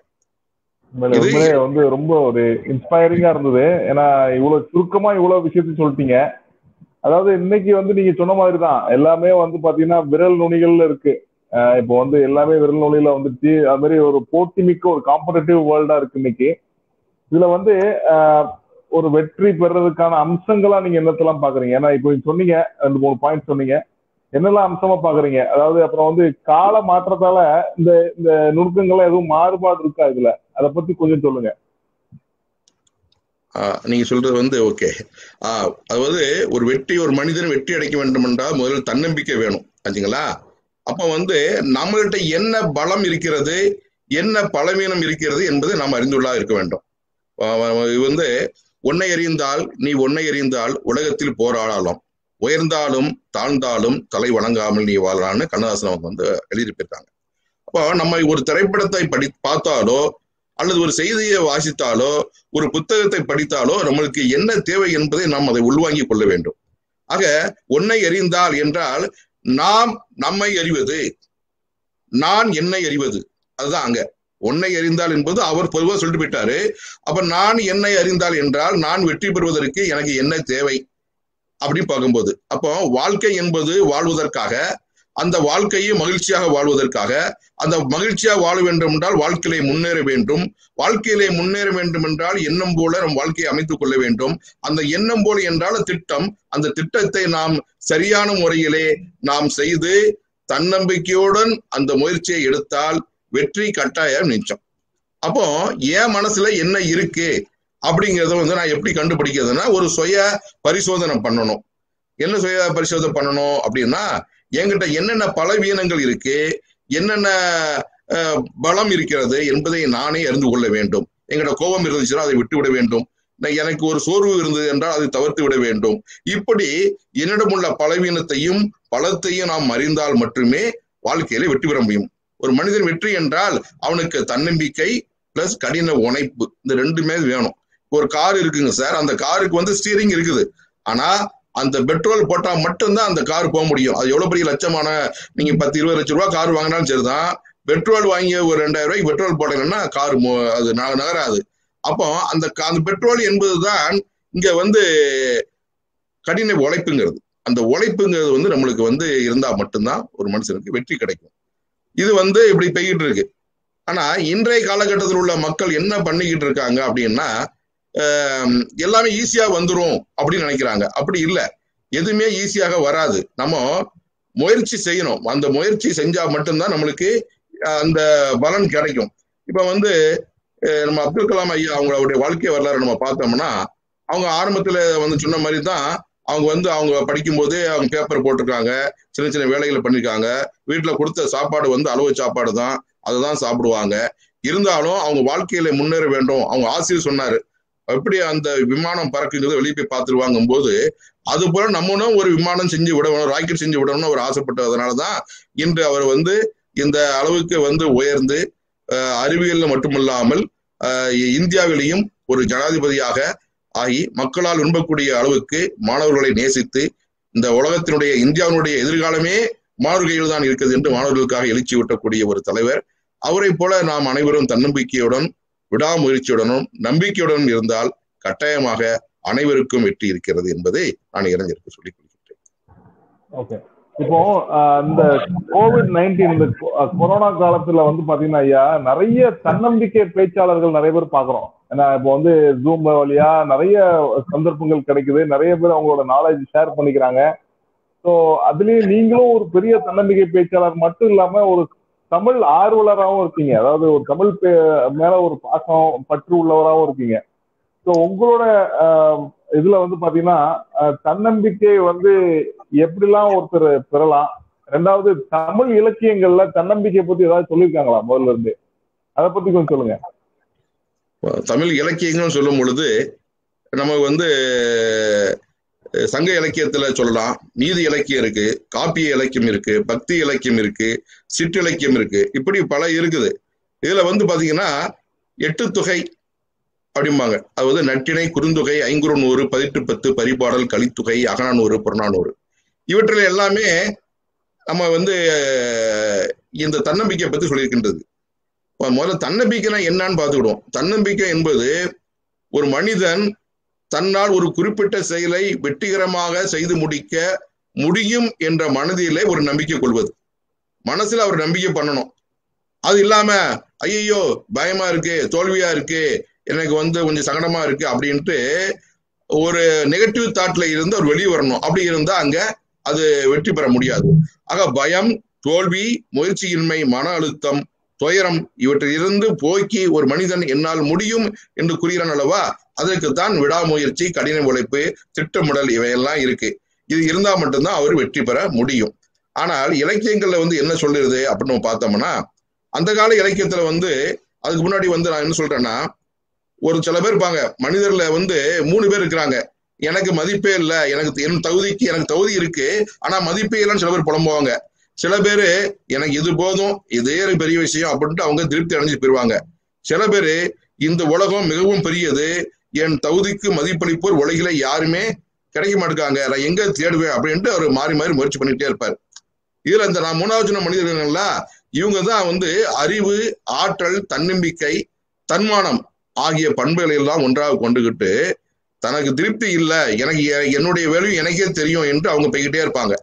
வந்து ரொம்ப ஒரு இன்ஸ்பைரிங்கா இருந்தது. ஏன்னா இவ்வளவு சுருக்கமா இவ்வளவு விஷயத்தையும் சொல்லிட்டீங்க. அதாவது இன்னைக்கு வந்து நீங்க சொன்ன மாதிரிதான் எல்லாமே வந்து பாத்தீங்கன்னா விரல் நுனிகள்ல இருக்கு. இப்போ வந்து எல்லாமே விரல் நுனியில வந்துச்சு. அது மாதிரி ஒரு போட்டி மிக்க ஒரு காம்படிட்டிவ் வேர்ல்டா இருக்கு இன்னைக்கு. இதுல வந்து ஆஹ் ஒரு வெற்றி பெறதுக்கான அம்சங்களா நீங்க என்னத்தெல்லாம் பாக்குறீங்க? ஏன்னா இப்போ சொன்னீங்க ரெண்டு மூணு பாயிண்ட் சொன்னீங்க, என்னெல்லாம் அம்சமா பாக்குறீங்க? அதாவது அப்புறம் வந்து கால மாற்றத்தால இந்த இந்த நுணுக்கங்கள்லாம் எதுவும் மாறுபாடு இருக்கா இதுல? அதை பத்தி கொஞ்சம் சொல்லுங்க.
ஆஹ் நீங்க சொல்றது வந்து ஓகே. ஆஹ் அதாவது ஒரு வெற்றி ஒரு மனிதன் வெற்றி அடைக்க வேண்டும் என்றால் முதல்ல தன்னம்பிக்கை வேணும், ஆச்சுங்களா? அப்ப வந்து நம்மள்கிட்ட என்ன பலம் இருக்கிறது, என்ன பலவீனம் இருக்கிறது என்பதை நாம் அறிந்துள்ளா இருக்க வேண்டும். வந்து ஒன்னை அறிந்தால் நீ ஒன்னை அறிந்தால் உலகத்தில் போராடலாம், உயர்ந்தாலும் தாழ்ந்தாலும் தலை வணங்காமல் நீ வாழலான்னு கண்ணதாசன் அவங்க வந்து எழுதியிருப்பாங்க. அப்போ நம்ம ஒரு திரைப்படத்தை படி பார்த்தாலோ அல்லது ஒரு செய்தியை வாசித்தாலோ ஒரு புத்தகத்தை படித்தாலோ நம்மளுக்கு என்ன தேவை என்பதை நாம் அதை உள்வாங்கிக் கொள்ள வேண்டும். ஆக ஒன்னை அறிந்தால் என்றால் நாம் நம்மை அறிவது, நான் என்னை அறிவது, அதுதான் அங்க ஒன்னை அறிந்தால் என்பது அவர் பொதுவாக சொல்லிட்டு போயிட்டாரு. அப்ப நான் என்னை அறிந்தால் என்றால் நான் வெற்றி பெறுவதற்கு எனக்கு என்ன தேவை அப்படின்னு பார்க்கும்போது, அப்போ வாழ்க்கை என்பது வாழ்வதற்காக, அந்த வாழ்க்கையை மகிழ்ச்சியாக வாழ்வதற்காக, அந்த மகிழ்ச்சியாக வாழ வேண்டும் என்றால் வாழ்க்கையிலே முன்னேற வேண்டும். வாழ்க்கையிலே முன்னேற வேண்டும் என்றால் எண்ணம் போல நம் வாழ்க்கையை அமைத்துக் கொள்ள வேண்டும். அந்த எண்ணம் போல என்றால் திட்டம். அந்த திட்டத்தை நாம் சரியான முறையிலே நாம் செய்து தன்னம்பிக்கையுடன் அந்த முயற்சியை எடுத்தால் வெற்றி கட்டாயம் நிச்சயம். அப்போ என் மனசுல என்ன இருக்கு அப்படிங்கிறத வந்து நான் எப்படி கண்டுபிடிக்கிறதுனா, ஒரு சுய பரிசோதனை பண்ணணும். என்ன சுய பரிசோதனை பண்ணணும் அப்படின்னா, என்கிட்ட என்னென்ன பலவீனங்கள் இருக்கு, என்னென்ன பலம் இருக்கிறது என்பதை நானே அறிந்து கொள்ள வேண்டும். என்கிட்ட கோபம் இருந்துச்சுன்னா அதை விட்டு விட வேண்டும். எனக்கு ஒரு சோர்வு இருந்தது என்றால் அதை தவிர்த்து விட வேண்டும். இப்படி என்னிடம் உள்ள பலவீனத்தையும் பலத்தையும் நாம் அறிந்தால் மட்டுமே வாழ்க்கையில வெற்றி பெற முடியும். ஒரு மனிதன் வெற்றி என்றால் அவனுக்கு தன்னம்பிக்கை பிளஸ் கடின உழைப்பு, இந்த ரெண்டுமே வேணும். ஒரு கார் இருக்குங்க சார், அந்த காருக்கு வந்து ஸ்டீரிங் இருக்குது, ஆனா அந்த பெட்ரோல் போட்டா மட்டும்தான் அந்த கார் போக முடியும். அது எவ்வளவு பெரிய லட்சமான, நீங்க பத்து இருபது லட்சம் ரூபாய் கார் வாங்கினாலும் சரிதான், பெட்ரோல் வாங்கி ஒரு ரெண்டாயிரம் ரூபாய்க்கு பெட்ரோல் போடலைன்னா கார் அது நகராது. அப்போ அந்த அந்த பெட்ரோல் என்பதுதான் இங்க வந்து கடின உழைப்புங்கிறது. அந்த உழைப்புங்கிறது வந்து நம்மளுக்கு வந்து இருந்தா மட்டும்தான் ஒரு மனுஷனுக்கு வெற்றி கிடைக்கும். இது வந்து இப்படி போய்கிட்டு இருக்கு. ஆனா இன்றைய காலகட்டத்தில் உள்ள மக்கள் என்ன பண்ணிக்கிட்டு இருக்காங்க அப்படின்னா, எல்லாமே ஈஸியா வந்துரும் அப்படின்னு நினைக்கிறாங்க. அப்படி இல்லை, எதுவுமே ஈஸியாக வராது. நம்ம முயற்சி செய்யணும். அந்த முயற்சி செஞ்சா மட்டும்தான் நம்மளுக்கு அந்த பலன் கிடைக்கும். இப்ப வந்து நம்ம அப்துல் கலாம் ஐயா அவங்களுடைய வாழ்க்கை வரலாறு நம்ம பார்த்தோம்னா, அவங்க ஆரம்பத்துல வந்து சொன்ன மாதிரி தான் அவங்க வந்து அவங்க படிக்கும் போதே அவங்க பேப்பர் போட்டிருக்காங்க, சின்ன சின்ன வேலைகளை பண்ணிருக்காங்க. வீட்டுல கொடுத்த சாப்பாடு வந்து அளவு சாப்பாடு தான், அதுதான் சாப்பிடுவாங்க. இருந்தாலும் அவங்க வாழ்க்கையில முன்னேற வேண்டும். அவங்க ஆசிரியர் சொன்னாரு, எப்படி அந்த விமானம் பறக்குங்கிறது வெளியே போய் பார்த்துருவாங்கும் போது, அது போல நம்மளும் ஒரு விமானம் செஞ்சு விடணும், ராக்கெட் செஞ்சு விடணும்னு அவர் ஆசைப்பட்டதுனாலதான் இன்று அவர் வந்து இந்த அளவுக்கு வந்து உயர்ந்து அறிவியல் மட்டுமில்லாமல் இந்தியாவிலையும் ஒரு ஜனாதிபதியாக ஆகி மக்களால் விரும்பக்கூடிய அளவுக்கு மாணவர்களை நேசித்து, இந்த உலகத்தினுடைய இந்தியாவினுடைய எதிர்காலமே மாணவர்களில் தான் இருக்குது என்று மாணவர்களுக்காக எழுச்சி ஊட்டக்கூடிய ஒரு தலைவர். அவரை போல நாம் அனைவரும் தன்னம்பிக்கையுடன் விடாமுயற்சியுடனும் நம்பிக்கையுடனும் இருந்தால் கட்டாயமாக அனைவருக்கும் வெற்றி இருக்கிறது என்பதை நான் இளைஞருக்கு சொல்லிக் கொள்கிறேன்.
ஓகே, இப்போ இந்த கோவிட் நைன்டீன் இந்த கொரோனா காலத்துல வந்து பாத்தீங்கன்னா ஐயா, நிறைய தன்னம்பிக்கை பேச்சாளர்கள் நிறைய பேர் பாக்குறோம். ஏன்னா இப்போ வந்து ஜூம் வழியா நிறைய சந்தர்ப்பங்கள் கிடைக்குது, நிறைய பேர் அவங்களோட நாலேஜ் ஷேர் பண்ணிக்கிறாங்க. ஸோ அதுலயும் நீங்களும் ஒரு பெரிய தன்னம்பிக்கை பேச்சாளர் மட்டும் இல்லாம ஒரு தமிழ் ஆர்வலராகவும் இருக்கீங்க. அதாவது ஒரு தமிழ் மேல ஒரு பாசம் பற்று உள்ளவராகவும் இருக்கீங்க. ஸோ உங்களோட இதுல வந்து பாத்தீங்கன்னா தன்னம்பிக்கை வந்து எப்படிலாம் ஒருத்தர் பெறலாம், ரெண்டாவது தமிழ் இலக்கியங்கள்ல தன்னம்பிக்கை பத்தி ஏதாவது சொல்லியிருக்காங்களா முதல்ல இருந்து, அதை பத்தி கொஞ்சம் சொல்லுங்க.
தமிழ் இலக்கியங்கள் சொல்லும் பொழுது நம்ம வந்து சங்க இலக்கியத்துல சொல்லலாம், நீதி இலக்கியம் இருக்கு, காப்பிய இலக்கியம் இருக்கு, பக்தி இலக்கியம் இருக்கு, சிற்றிலக்கியம் இருக்கு, இப்படி பல இருக்குது. இதுல வந்து பாத்தீங்கன்னா எட்டு தொகை அப்படிம்பாங்க. அதாவது நட்டிணை, குறுந்தொகை, ஐங்குறுநூறு, பதிட்டு பத்து, பரிபாடல், கலித்தொகை, அகநானூறு, புறநானூறு, இவற்றில் எல்லாமே நம்ம வந்து இந்த தன்னம்பிக்கை பத்தி சொல்லியிருக்கின்றது. முதல்ல தன்னம்பிக்கைனா என்னன்னு பார்த்துக்கிடுவோம். தன்னம்பிக்கை என்பது ஒரு மனிதன் தன்னால் ஒரு குறிப்பிட்ட செயலை வெற்றிகரமாக செய்து முடிக்க முடியும் என்ற மனதிலே ஒரு நம்பிக்கை கொள்வது. மனசுல அவர் நம்பிக்கை பண்ணணும். அது இல்லாம ஐயோ பயமா இருக்கு, தோல்வியா இருக்கு, எனக்கு வந்து கொஞ்சம் சங்கடமா இருக்கு அப்படின்ட்டு ஒரு நெகட்டிவ் தாட்ல இருந்து அவர் வெளியே வரணும். அப்படி இருந்தா அங்க அது வெற்றி பெற முடியாது. ஆக பயம், தோல்வி, முயற்சியின்மை, மன அழுத்தம், துயரம் இவற்றில் இருந்து போக்கி ஒரு மனிதன் என்னால் முடியும் என்று கூறுகிறான் அல்லவா, அதற்குத்தான் விடாமுயற்சி, கடின உழைப்பு, திட்டமிடல் இவையெல்லாம் இருக்கு. இது இருந்தா மட்டும்தான் அவர் வெற்றி பெற முடியும். ஆனால் இலக்கியங்கள்ல வந்து என்ன சொல்லுறது அப்படின்னு நம்ம பார்த்தோம்னா, அந்த கால இலக்கியத்துல வந்து அதுக்கு முன்னாடி வந்து நான் என்ன சொல்றேன்னா, ஒரு சில பேர் இருப்பாங்க, மனிதர்ல வந்து மூணு பேர் இருக்கிறாங்க. எனக்கு மதிப்பே இல்லை, எனக்கு என் தகுதிக்கு எனக்கு தகுதி இருக்கு ஆனா மதிப்பே இல்லைன்னு சில பேர் புலம்புவாங்க. சில பேரு எனக்கு இது போதும், இதே பெரிய விஷயம் அப்படின்ட்டு அவங்க திருப்தி அடைஞ்சு போயிருவாங்க. சில பேரு இந்த உலகம் மிகவும் பெரியது, என் தகுதிக்கு மதிப்பளிப்போர் உலகில யாருமே கிடைக்க மாட்டாங்க, நான் எங்க தேடுவேன் அப்படின்ட்டு அவர் மாறி மாறி முயற்சி பண்ணிட்டே இருப்பார். இதுல இந்த நான் மூணாவது மனிதர்கள்ல இவங்க தான் வந்து அறிவு, ஆற்றல், தன்னம்பிக்கை, தன்மானம் ஆகிய பண்புகளை எல்லாம் ஒன்றாக கொண்டுகிட்டு தனக்கு திருப்தி இல்லை, எனக்கு என்னுடைய வேலையும் எனக்கே தெரியும் என்று அவங்க போய்கிட்டே இருப்பாங்க.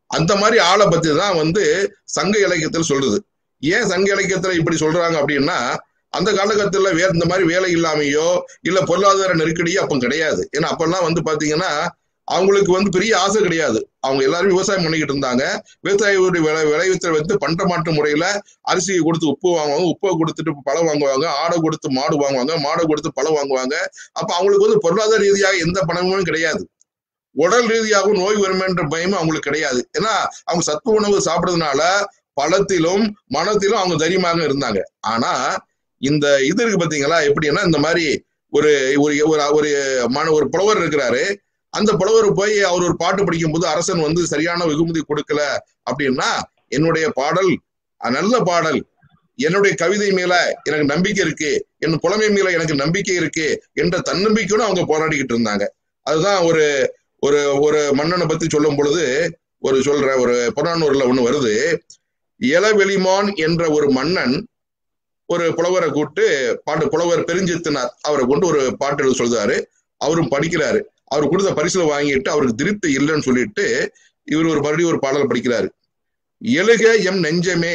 அந்த மாதிரி ஆளை பத்தி தான் வந்து சங்க இலக்கியத்தில் சொல்றது. ஏன் சங்க இலக்கியத்துல இப்படி சொல்றாங்க அப்படின்னா, அந்த காலகட்டத்துல வேற இந்த மாதிரி வேலை இல்லாமையோ இல்ல பொருளாதார நெருக்கடியோ அப்ப கிடையாது. ஏன்னா அப்பெல்லாம் வந்து பாத்தீங்கன்னா அவங்களுக்கு வந்து பெரிய ஆசை கிடையாது. அவங்க எல்லாரும் விவசாயம் பண்ணிக்கிட்டு இருந்தாங்க. விவசாயிகளுடைய விளை விளைவித்த வந்து பண்ட மாட்டு முறையில அரிசியை கொடுத்து உப்பு வாங்குவாங்க, உப்பை கொடுத்துட்டு பழம் வாங்குவாங்க, ஆடை கொடுத்து மாடு வாங்குவாங்க, மாடை கொடுத்து பழம் வாங்குவாங்க. அப்ப அவங்களுக்கு வந்து பொருளாதார ரீதியாக எந்த பணமும் கிடையாது. உடல் ரீதியாகவும் நோய் வறுமை என்ற பயமும் அவங்களுக்கு கிடையாது. ஏன்னா அவங்க சத்து உணவு சாப்பிடுறதுனால பழத்திலும் மனத்திலும் அவங்க தைரியமாக இருந்தாங்க. ஆனா இந்த இது இருக்கு பாத்தீங்களா, எப்படின்னா இந்த மாதிரி ஒரு ஒரு மன ஒரு புலவர் இருக்கிறாரு. அந்த புலவர் போய் அவர் ஒரு பாட்டு படிக்கும் போது அரசன் வந்து சரியான வெகுமதி கொடுக்கல அப்படின்னா, என்னுடைய பாடல் நல்ல பாடல், என்னுடைய கவிதை மேல எனக்கு நம்பிக்கை இருக்கு, என் புலமை மேல எனக்கு நம்பிக்கை இருக்கு என்ற தன்னம்பிக்கையோட அவங்க போராடிக்கிட்டு இருந்தாங்க. அதுதான் ஒரு ஒரு ஒரு மன்னனை பத்தி சொல்லும் பொழுது ஒரு சொல்ற ஒரு புறநானூறுல ஒண்ணு வருது. இளவெளிமான் என்ற ஒரு மன்னன் ஒரு புலவரை கூப்பிட்டு பாட்டு, புலவர் பெருஞ்சித்தினார் அவரை கொண்டு ஒரு பாட்டு எழுத சொல்றாரு. அவரும் படிக்கிறாரு. அவர் கொடுத்த பரிசுல வாங்கிட்டு அவருக்கு திருப்தி இல்லைன்னு சொல்லிட்டு இவர் ஒரு மறுபடியும் ஒரு பாடல் படிக்கிறாரு. எழுக எம் நெஞ்சமே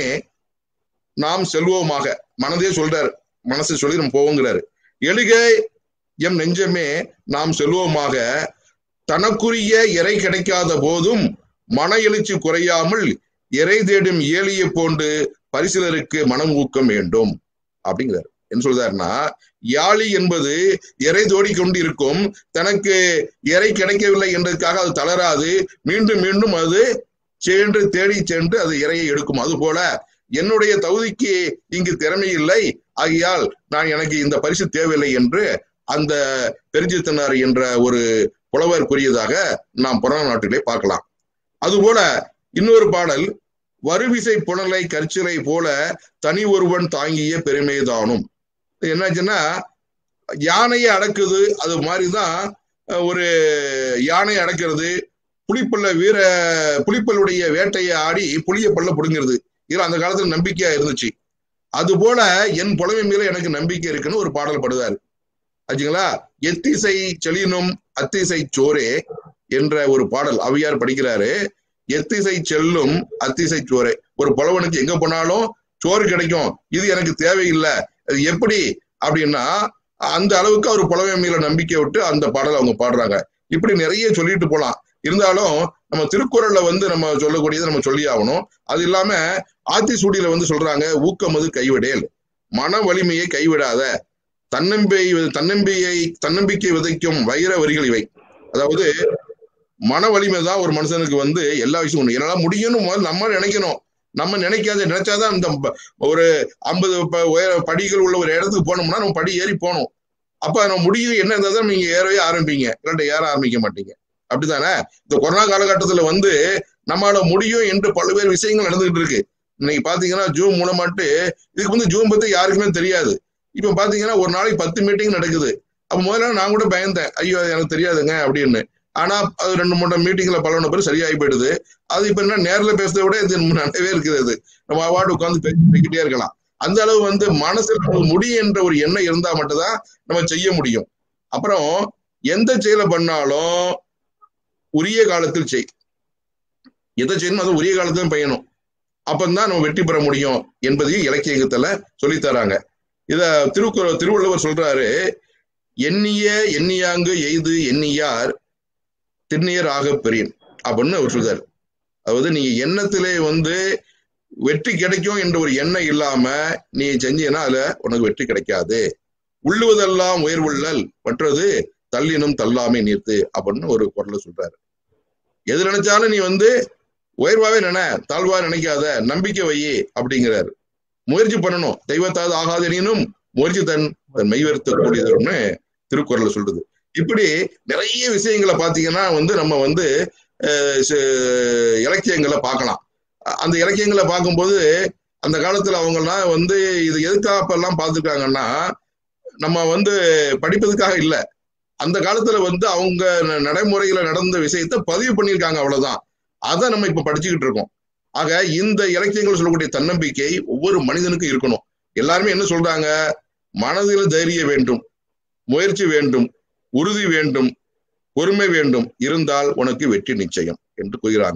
நாம் செல்வோமாக, மனதே சொல்றாரு, மனசை சொல்லி நம்ம போவோங்கிறாரு. எழுக எம் நெஞ்சமே நாம் செல்வோமாக, தனக்குரிய இறை கிடைக்காத போதும் மன எழுச்சி குறையாமல் இறை தேடும் ஏழிய போன்று பரிசிலருக்கு மனம் ஊக்கம் வேண்டும் அப்படிங்கிறார். என்ன சொல்றாருன்னா, யாழி என்பது இறை தோடி கொண்டு இருக்கும், தனக்கு இறை கிடைக்கவில்லை என்றதுக்காக அது தளராது, மீண்டும் மீண்டும் அது சென்று தேடி சென்று அது இறையை எடுக்கும். அது போல என்னுடைய தகுதிக்கு இங்கு திறமை இல்லை, ஆகையால் நான் எனக்கு இந்த பரிசு தேவையில்லை என்று அந்த பெருஞ்சித்தனார் என்ற ஒரு புலவர் கூறியதாக நாம் புறநானூற்றிலே பார்க்கலாம். அதுபோல இன்னொரு பாடல், வருவிசை புனலை கற்சிலை போல தனி ஒருவன் தாங்கிய பெருமைதானும். என்னாச்சுன்னா, யானையை அடக்குது, அது மாதிரிதான் ஒரு யானை அடக்கிறது, புலிப்பல்ல வீர புலிப்பல்லுடைய வேட்டையை ஆடி புளிய பல்ல புடுங்கிறது. இதுல அந்த காலத்துல நம்பிக்கையா இருந்துச்சு. அது போல என் புலமை மேல எனக்கு நம்பிக்கை இருக்குன்னு ஒரு பாடல் படுதாரு. ஆச்சுங்களா. எத்திசை செலினும் அத்திசை சோரே என்ற ஒரு பாடல் அவ்வையார் படிக்கிறாரு. எத்திசை செல்லும் அத்திசை சோரே, ஒரு புலவனுக்கு எங்க போனாலும் சோறு கிடைக்கும், இது எனக்கு தேவையில்லை. அது எப்படி அப்படின்னா, அந்த அளவுக்கு அவர் புலவை மேல நம்பிக்கை விட்டு அந்த பாடல் அவங்க பாடுறாங்க. இப்படி நிறைய சொல்லிட்டு போலாம். இருந்தாலும் நம்ம திருக்குறள்ல வந்து நம்ம சொல்லக்கூடியது நம்ம சொல்லி ஆகணும். அது இல்லாம ஆத்திசூடியில வந்து சொல்றாங்க, ஊக்கமது கைவிடேல், மன வலிமையை கைவிடாத, தன்னம்பை தன்னம்பியை தன்னம்பிக்கை விதைக்கும் வைர வரிகள் இவை. அதாவது மன வலிமை தான் ஒரு மனுஷனுக்கு வந்து எல்லா விஷயம் என்னால முடியும்னு நம்ம நினைக்கணும். நம்ம நினைக்காத நினைச்சாதான் இந்த ஒரு ஐம்பது படிகள் உள்ள ஒரு இடத்துக்கு போனோம்னா நம்ம படி ஏறி போகணும். அப்ப நம்ம முடியும் என்ன இருந்தா தான் நீங்க ஏறவே ஆரம்பிப்பீங்க, இல்லாட்ட ஏற ஆரம்பிக்க மாட்டீங்க. அப்படித்தானே? இந்த கொரோனா காலகட்டத்துல வந்து நம்மளால முடியும் என்று பல்வேறு விஷயங்கள் நடந்துகிட்டு இருக்கு. இன்னைக்கு பாத்தீங்கன்னா ஜூம் மூலமாட்டு, இதுக்கு வந்து ஜூம் பத்தி யாருக்குமே தெரியாது. இப்ப பாத்தீங்கன்னா ஒரு நாளைக்கு பத்து மீட்டிங் நடக்குது. அப்ப முதல்ல நான் கூட பயந்தேன், ஐயோ அது எனக்கு தெரியாதுங்க அப்படின்னு. ஆனா அது ரெண்டு மூணு மீட்டிங்ல பலவன பேர் சரியாகி போயிடுது. அது இப்ப என்ன நேரில் பேசுறதை விட இது நிறையவே இருக்கிறது. நம்ம அவார்டு உட்காந்து பேசிக்கிட்டே இருக்கலாம். அந்த அளவு வந்து மனசுல முடியும் என்ற ஒரு எண்ணம் இருந்தா மட்டும்தான் நம்ம செய்ய முடியும். அப்புறம் எந்த செயலை பண்ணாலும் உரிய காலத்தில் செய். எதை செய்யணும் அது உரிய காலத்துல பயணும். அப்பந்தான் நம்ம வெற்றி பெற முடியும் என்பதையும் இலக்கியத்துல சொல்லித்தராங்க. இத திருக்குறள் திருவள்ளுவர் சொல்றாரு, எண்ணிய எண்ணியாங்கு எய்து எண்ணியார் திண்ணியர் ஆக பெரியன் அப்படின்னு அவர் சொல்றாரு. அதாவது நீங்க எண்ணத்திலே வந்து வெற்றி கிடைக்கும் என்ற ஒரு எண்ணம் இல்லாம நீ செஞ்சீன்னா அதுல உனக்கு வெற்றி கிடைக்காது. உள்ளுவதெல்லாம் உயர்வுள்ளல் மற்றது தள்ளினும் தள்ளாமை நீர்த்து அப்படின்னு ஒரு குரலை சொல்றாரு. எது நினைச்சாலும் நீ வந்து உயர்வாவே நினை, தாழ்வா நினைக்காத, நம்பிக்கை வை அப்படிங்கிறாரு. முயற்சி பண்ணணும், தெய்வத்தாவது ஆகாதெனினும் முயற்சி தன் மெய்வருத்த கூடியதுன்னு திருக்குறள் சொல்றது. இப்படி நிறைய விஷயங்களை பாத்தீங்கன்னா வந்து நம்ம வந்து இலக்கியங்களை பார்க்கலாம். அந்த இலக்கியங்களை பார்க்கும்போது அந்த காலத்துல அவங்கெல்லாம் வந்து இது எதுக்காக அப்பெல்லாம் பார்த்துருக்காங்கன்னா, நம்ம வந்து படிப்பதுக்காக இல்லை, அந்த காலத்துல வந்து அவங்க நடைமுறையில நடந்த விஷயத்த பதிவு பண்ணியிருக்காங்க, அவ்வளவுதான். அதை நம்ம இப்ப படிச்சுக்கிட்டு இருக்கோம். ஆக இந்த இலக்கியங்கள் சொல்லக்கூடிய தன்னம்பிக்கை ஒவ்வொரு மனிதனுக்கும் இருக்கணும். எல்லாருமே என்ன சொல்றாங்க, மனதில் தைரியம் வேண்டும், முயற்சி வேண்டும், உறுதி வேண்டும், பொறுமை வேண்டும், இருந்தால் உனக்கு வெற்றி நிச்சயம் என்று கூறுகிறாங்க.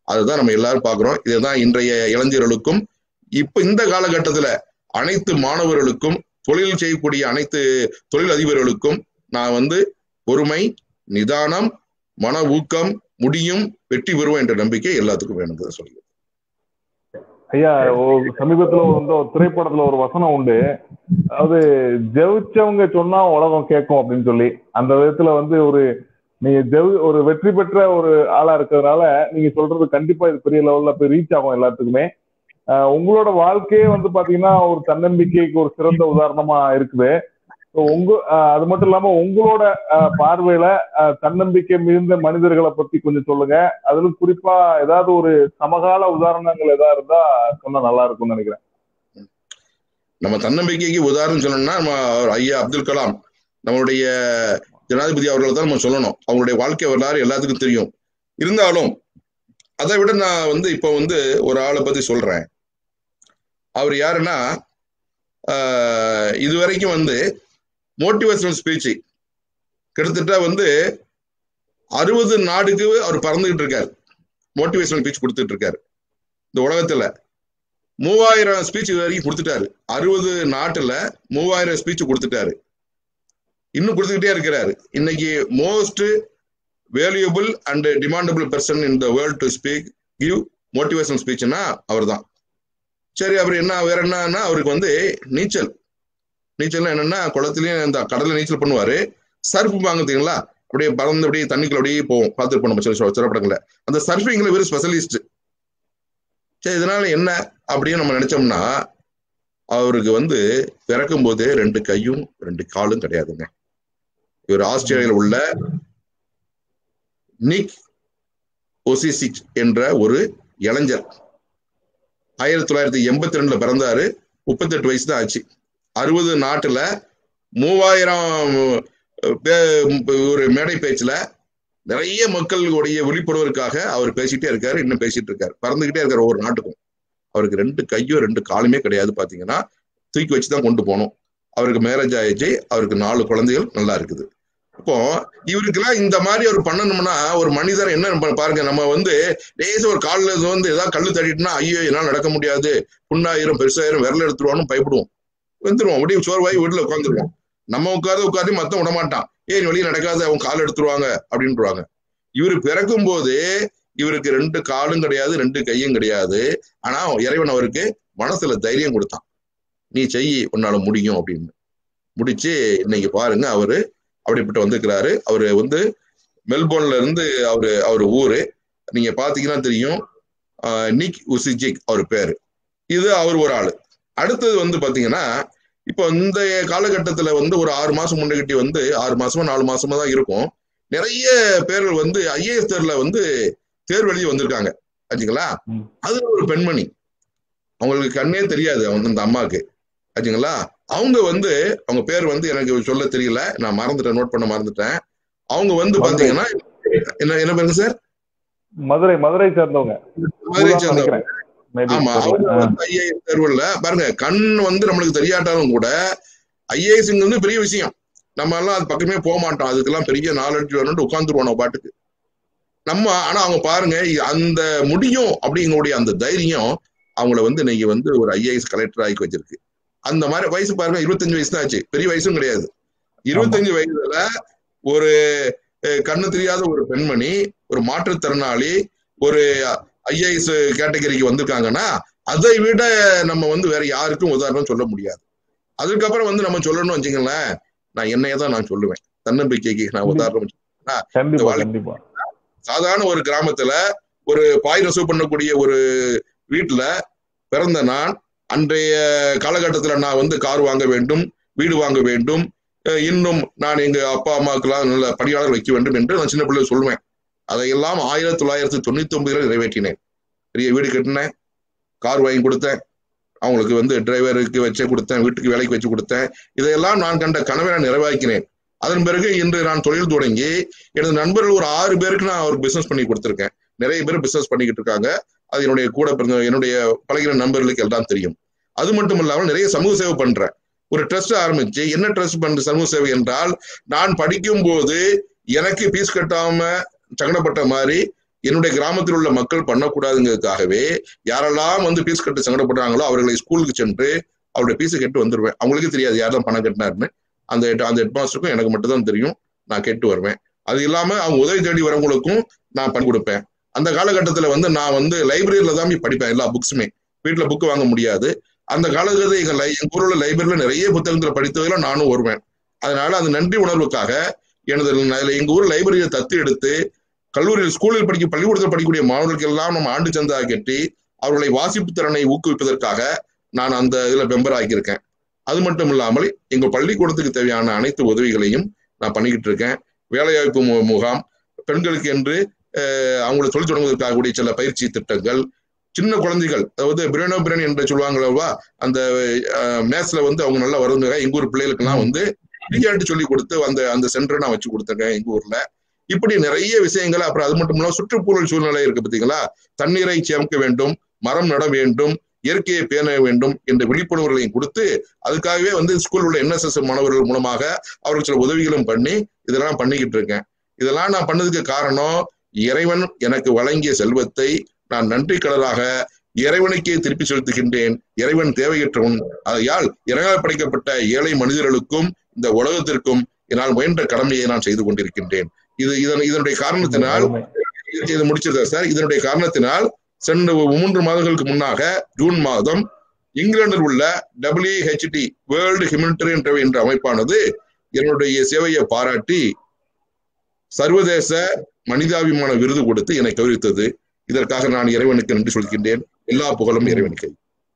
அதுதான் நம்ம எல்லாரும் பார்க்கிறோம். இதுதான் இன்றைய இளைஞர்களுக்கும் இப்ப இந்த காலகட்டத்துல அனைத்து மாணவர்களுக்கும் தொழில் செய்யக்கூடிய அனைத்து தொழில் அதிபர்களுக்கும் நான் வந்து பொறுமை, நிதானம், மன ஊக்கம், முடியும், வெற்றி பெறுவோம் என்ற நம்பிக்கை எல்லாத்துக்கும் வேணும்னு சொல்லுங்க.
ஐயா, சமீபத்துல வந்து ஒரு திரைப்படத்துல ஒரு வசனம் உண்டு, அதாவது ஜெயிச்சவங்க சொன்னா உலகம் கேட்கும் அப்படின்னு சொல்லி. அந்த விதத்துல வந்து ஒரு நீங்க ஜெவி ஒரு வெற்றி பெற்ற ஒரு ஆளா இருக்கிறதுனால நீங்க சொல்றது கண்டிப்பா இது பெரிய லெவல்ல போய் ரீச் ஆகும் எல்லாத்துக்குமே. ஆஹ் உங்களோட வாழ்க்கையே வந்து பாத்தீங்கன்னா ஒரு தன்னம்பிக்கைக்கு ஒரு சிறந்த உதாரணமா இருக்குது. உங்க அது மட்டும் இல்லாம உங்களோட பார்வையில தன்னம்பிக்கை மிகுந்த மனிதர்களை பத்தி கொஞ்சம் சொல்லுங்க. அதுல குறிப்பா ஏதாவது ஒரு சமகால உதாரணங்கள் ஏதாவது இருந்தா சொன்னா நல்லா இருக்கும்னு நினைக்கிறேன்.
நம்ம தன்னம்பிக்கைக்கு உதாரணம் சொல்லணும்னா நம்ம ஐயா அப்துல் கலாம் நம்மளுடைய ஜனாதிபதி அவர்களை தான் நம்ம சொல்லணும். அவங்களுடைய வாழ்க்கை வரலாறு எல்லாத்துக்கும் தெரியும். இருந்தாலும் அதை விட நான் வந்து இப்ப வந்து ஒரு ஆளை பத்தி சொல்றேன். அவர் யாருன்னா, ஆஹ் இது வரைக்கும் வந்து மோட்டிவேஷனல் ஸ்பீச் கிட்டத்தட்ட வந்து அறுபது நாடுக்கு அவர் பறந்துகிட்டு இருக்காரு. மோட்டிவேஷனல் ஸ்பீச் கொடுத்துட்டு இருக்காரு. இந்த உலகத்துல மூவாயிரம் ஸ்பீச் இது வரைக்கும் கொடுத்துட்டாரு. அறுபது நாட்டுல மூவாயிரம் ஸ்பீச் கொடுத்துட்டாரு. இன்னும் கொடுத்துக்கிட்டே இருக்கிறாரு. இன்னைக்கு most valuable and demandable person in the world to speak give motivational ஸ்பீச்னா அவர் தான். சரி, அவர் என்ன வேற என்னன்னா, அவருக்கு வந்து நீச்சல் நீச்சல் என்னன்னா குளத்துலயும் இந்த கடல்ல நீச்சல் பண்ணுவாரு. சர்ஃப் வாங்குறீங்களா, அப்படியே பறந்து அப்படியே தண்ணிக்குள்ள அப்படியே போவோம், பார்த்துட்டு நம்ம சில திரைப்படங்களை. அந்த சர்ஃபிங்ல வெறும் ஸ்பெஷலிஸ்ட். சரி, இதனால என்ன அப்படின்னு நம்ம நினைச்சோம்னா, அவருக்கு வந்து பிறக்கும் போதே ரெண்டு கையும் ரெண்டு காலும் கிடையாதுங்க. இவர் ஆஸ்திரேலியாவில் உள்ள நிக் ஒசிசிக் என்ற ஒரு இளைஞர் ஆயிரத்தி தொள்ளாயிரத்தி எண்பத்தி ரெண்டுல பிறந்தாரு. முப்பத்தி எட்டு வயசு தான் ஆச்சு. அறுபது நாட்டுல மூவாயிரம் ஒரு மேடை பேச்சுல நிறைய மக்களுடைய விழிப்புணர்வுக்காக அவர் பேசிட்டே இருக்காரு. இன்னும் பேசிட்டு இருக்காரு, பறந்துகிட்டே இருக்காரு ஒவ்வொரு நாட்டுக்கும். அவருக்கு ரெண்டு கையும் ரெண்டு காலுமே கிடையாது. பாத்தீங்கன்னா தூக்கி வச்சுதான் கொண்டு போனோம். அவருக்கு மேரேஜ் ஆயிடுச்சு. அவருக்கு நாலு குழந்தைகள் நல்லா இருக்குது. இப்போ இவருக்கெல்லாம் இந்த மாதிரி அவர் பண்ணணும்னா ஒரு மனிதர் என்ன பாருங்க, நம்ம வந்து லேச ஒரு காலில் வந்து ஏதாவது கல்லு தட்டிட்டுனா ஐயோ என்னால் நடக்க முடியாது, புண்ணாயிரம் பெருசாயிரம் விரல் எடுத்துருவான்னு பயப்படுவோம், வந்துருவோம், அப்படியே சோர்வாய் வீட்டுல உட்காந்துருவோம். நம்ம உட்காந்து உட்காந்து மத்தம் விடமாட்டான், ஏன் வெளியே நடக்காது, அவங்க கால் எடுத்துருவாங்க அப்படின்றாங்க. இவரு பிறக்கும் போது இவருக்கு ரெண்டு காலும் கிடையாது, ரெண்டு கையும் கிடையாது. ஆனா இறைவன் அவருக்கு மனசுல தைரியம் கொடுத்தான், நீ செய், உன்னால முடியும் அப்படின்னு. முடிச்சு இன்னைக்கு பாருங்க அவரு அப்படிப்பட்ட வந்திருக்கிறாரு. அவரு வந்து மெல்போர்ன்ல இருந்து அவரு அவரு ஊரு நீங்க பாத்தீங்கன்னா தெரியும், நிக் ஒசிசிக் அவர் பேரு. இது அவர் ஒரு ஆளு. அடுத்தது வந்து பாத்தீங்கன்னா இப்போ இந்த காலகட்டத்துல வந்து ஒரு ஆறு மாசம் முன்னாடி வந்து ஆறு மாசமா நாலு மாசமா தான் இருக்கும், நிறைய பேர்கள் வந்து ஐஏஎஸ் தேர்வுல வந்து தேர்வு எழுதி வந்திருக்காங்க ஆச்சுங்களா. அது ஒரு பெண்மணி, அவங்களுக்கு கண்ணே தெரியாது அவங்க அந்த அம்மாவுக்கு ஆச்சுங்களா. அவங்க வந்து அவங்க பேர் வந்து எனக்கு சொல்ல தெரியல, நான் மறந்துட்டேன், நோட் பண்ண மறந்துட்டேன். அவங்க வந்து பாத்தீங்கன்னா என்ன என்ன பேருங்க சார்?
மதுரை மதுரை சேர்ந்தவங்க.
மதுரை சேர்ந்தவங்க. ஆமா, அவங்க வந்து ஐஏஎஸ் தேர்வுல பாருங்க, கண் வந்து நம்மளுக்கு தெரியாட்டாலும் கூட ஐஏஎஸ் வந்து பெரிய விஷயம். நம்ம எல்லாம் அது பக்கமே போக மாட்டோம், அதுக்கெல்லாம் பெரிய நாலெட்ஜ் வேணும்னு உட்காந்துருவோம் நம்ம பாட்டுக்கு நம்ம. ஆனா அவங்க பாருங்க, அந்த முடியும் அப்படிங்களுடைய அந்த தைரியம் அவங்கள வந்து இன்னைக்கு வந்து ஒரு ஐஏஎஸ் கலெக்டர் ஆகி வச்சிருக்கு. அந்த மாதிரி வயசு பாருங்க, இருபத்தஞ்சு வயசு தான் ஆச்சு, பெரிய வயசும் கிடையாது. இருபத்தஞ்சு வயசுல ஒரு கண்ணு தெரியாத ஒரு பெண்மணி, ஒரு மாற்றுத்திறனாளி, ஒரு ஐஏஎஸ் கேட்டகரிக்கு வந்திருக்காங்கன்னா அதை விட நம்ம வந்து வேற யாருக்கும் உதாரணம் சொல்ல முடியாது. அதுக்கப்புறம் வந்து நம்ம சொல்லணும்னு வச்சுங்களேன், நான் என்னையதான் நான் சொல்லுவேன், தன்னம்பிக்கைக்கு நான் உதாரணம். சாதாரண ஒரு கிராமத்துல ஒரு பாய் நெசவு பண்ணக்கூடிய ஒரு வீட்டுல பிறந்த நான், அன்றைய காலகட்டத்துல நான் வந்து கார் வாங்க வேண்டும், வீடு வாங்க வேண்டும், இன்னும் நான் எங்க அப்பா அம்மாவுக்கெல்லாம் நல்ல பணியாளர் வைக்க வேண்டும் என்று நான் சின்ன பிள்ளை சொல்லுவேன். அதையெல்லாம் ஆயிரத்தி தொள்ளாயிரத்தி தொண்ணூத்தி ஒன்பதுல நிறைவேற்றினேன். பெரிய வீடு கட்டினேன், கார் வாங்கி கொடுத்தேன், அவங்களுக்கு வந்து டிரைவருக்கு வச்சு கொடுத்தேன், வீட்டுக்கு வேலைக்கு வச்சு கொடுத்தேன். இதையெல்லாம் நான் கண்ட கனவை நான் நிறைவாக்கினேன். அதன் பிறகு இன்று நான் தொழில் தொடங்கி எனது நண்பர்கள் ஒரு ஆறு பேருக்கு நான் ஒரு பிசினஸ் பண்ணி கொடுத்துருக்கேன். நிறைய பேர் பிசினஸ் பண்ணிக்கிட்டு இருக்காங்க. அது என்னுடைய கூட பிறந்த என்னுடைய பழகிற நண்பர்களுக்கு எல்லாம் தெரியும். அது மட்டும் இல்லாமல் நிறைய சமூக சேவை பண்றேன். ஒரு ட்ரஸ்ட் ஆரம்பிச்சு, என்ன ட்ரஸ்ட் பண்ற சமூக சேவை என்றால், நான் படிக்கும் போது எனக்கு பீஸ் கட்டாம சங்கடப்பட்ட மாதிரி என்னுடைய கிராமத்தில் உள்ள மக்கள் பண்ணக்கூடாதுங்கிறதுக்காகவே யாரெல்லாம் வந்து பீஸ் கட்டு சங்கடப்படுறாங்களோ அவர்களை ஸ்கூலுக்கு சென்று அவருடைய பீஸை கெட்டு வந்துடுவேன். அவங்களுக்கே தெரியாது யார் தான் பணம் கட்டினாருன்னு. அந்த அந்த ஹெட் மாஸ்டருக்கும் எனக்கு மட்டும் தான் தெரியும். நான் கேட்டு வருவேன். அது இல்லாம அவங்க உதவி தேடி வரவங்களுக்கும் நான் பண்ணி கொடுப்பேன். அந்த காலகட்டத்துல வந்து நான் வந்து லைப்ரரியில தான் படிப்பேன் எல்லா புக்ஸுமே. வீட்டுல புக்கு வாங்க முடியாது. அந்த காலகட்டத்தில் எங்க எங்க ஊர்ல லைப்ரரியில நிறைய புத்தகங்களை படித்ததுல நானும் வருவேன். அதனால அந்த நன்றி உணர்வுக்காக எனது எங்க ஊர் லைப்ரரியை தத்து எடுத்து கல்லூரியில் ஸ்கூலில் படிக்க பள்ளிக்கூடத்தில் படிக்கக்கூடிய மாணவர்களுக்கு எல்லாம் நம்ம ஆண்டு சந்தா கட்டி அவர்களை வாசிப்பு திறனை ஊக்குவிப்பதற்காக நான் அந்த இதுல மெம்பர் ஆகியிருக்கேன். அது மட்டும் இல்லாமல் எங்க பள்ளிக்கூடத்துக்கு தேவையான அனைத்து உதவிகளையும் நான் பண்ணிக்கிட்டு இருக்கேன். வேலைவாய்ப்பு முகாம், பெண்களுக்கு என்று அவங்களை தொழில் தொடங்குவதற்காக கூடிய சில பயிற்சி திட்டங்கள், சின்ன குழந்தைகள் அதாவது பிரெனோ பிரென் என்று சொல்லுவாங்களா, அந்த மேத்ஸ்ல வந்து அவங்க நல்லா வருங்க. எங்க ஊர் பிள்ளைகளுக்கு எல்லாம் வந்து விளையாட்டு சொல்லி கொடுத்து அந்த அந்த சென்டரை நான் வச்சு கொடுத்துருக்கேன் எங்க ஊர்ல. இப்படி நிறைய விஷயங்கள். அப்புறம் அது மட்டும் இல்லாம சுற்றுச்சூழல் சூழ்நிலை இருக்கு பார்த்தீங்களா, தண்ணீரை சேமிக்க வேண்டும், மரம் நட வேண்டும், இயற்கையை பேண வேண்டும் என்ற விழிப்புணர்வுகளையும் கொடுத்து அதுக்காகவே வந்து ஸ்கூல் உள்ள என்எஸ்எஸ் மாணவர்கள் மூலமாக அவருக்கு சில உதவிகளும் பண்ணி இதெல்லாம் பண்ணிக்கிட்டு இருக்கேன். இதெல்லாம் நான் பண்ணதுக்கு காரணம் இறைவன் எனக்கு வழங்கிய செல்வத்தை நான் நன்றி கடலாக இறைவனுக்கே திருப்பி செலுத்துகின்றேன். இறைவன் தேவையற்றவன். ஆகையால் இறைவனால் படைக்கப்பட்ட ஏழை மனிதர்களுக்கும் இந்த உலகத்திற்கும் என்னால் முயன்ற கடமையை நான் செய்து கொண்டிருக்கின்றேன். இது இதன் இதனுடைய காரணத்தினால் இது முடிச்சிருக்காரு சார். இதனுடைய காரணத்தினால் சென்ற மூன்று மாதங்களுக்கு முன்னாக ஜூன் மாதம் இங்கிலாந்தில் உள்ள டபிள்யூஹெச்டி வேர்ல்டு ஹியூமனிடேரியன் ட்ரைவ் என்ற அமைப்பானது என்னுடைய சேவையை பாராட்டி சர்வதேச மனிதாபிமான விருது கொடுத்து என்னை கௌரவித்தது. இதற்காக நான் இறைவனுக்கு நன்றி சொல்கின்றேன். எல்லா புகழும் இறைவனுக்கு.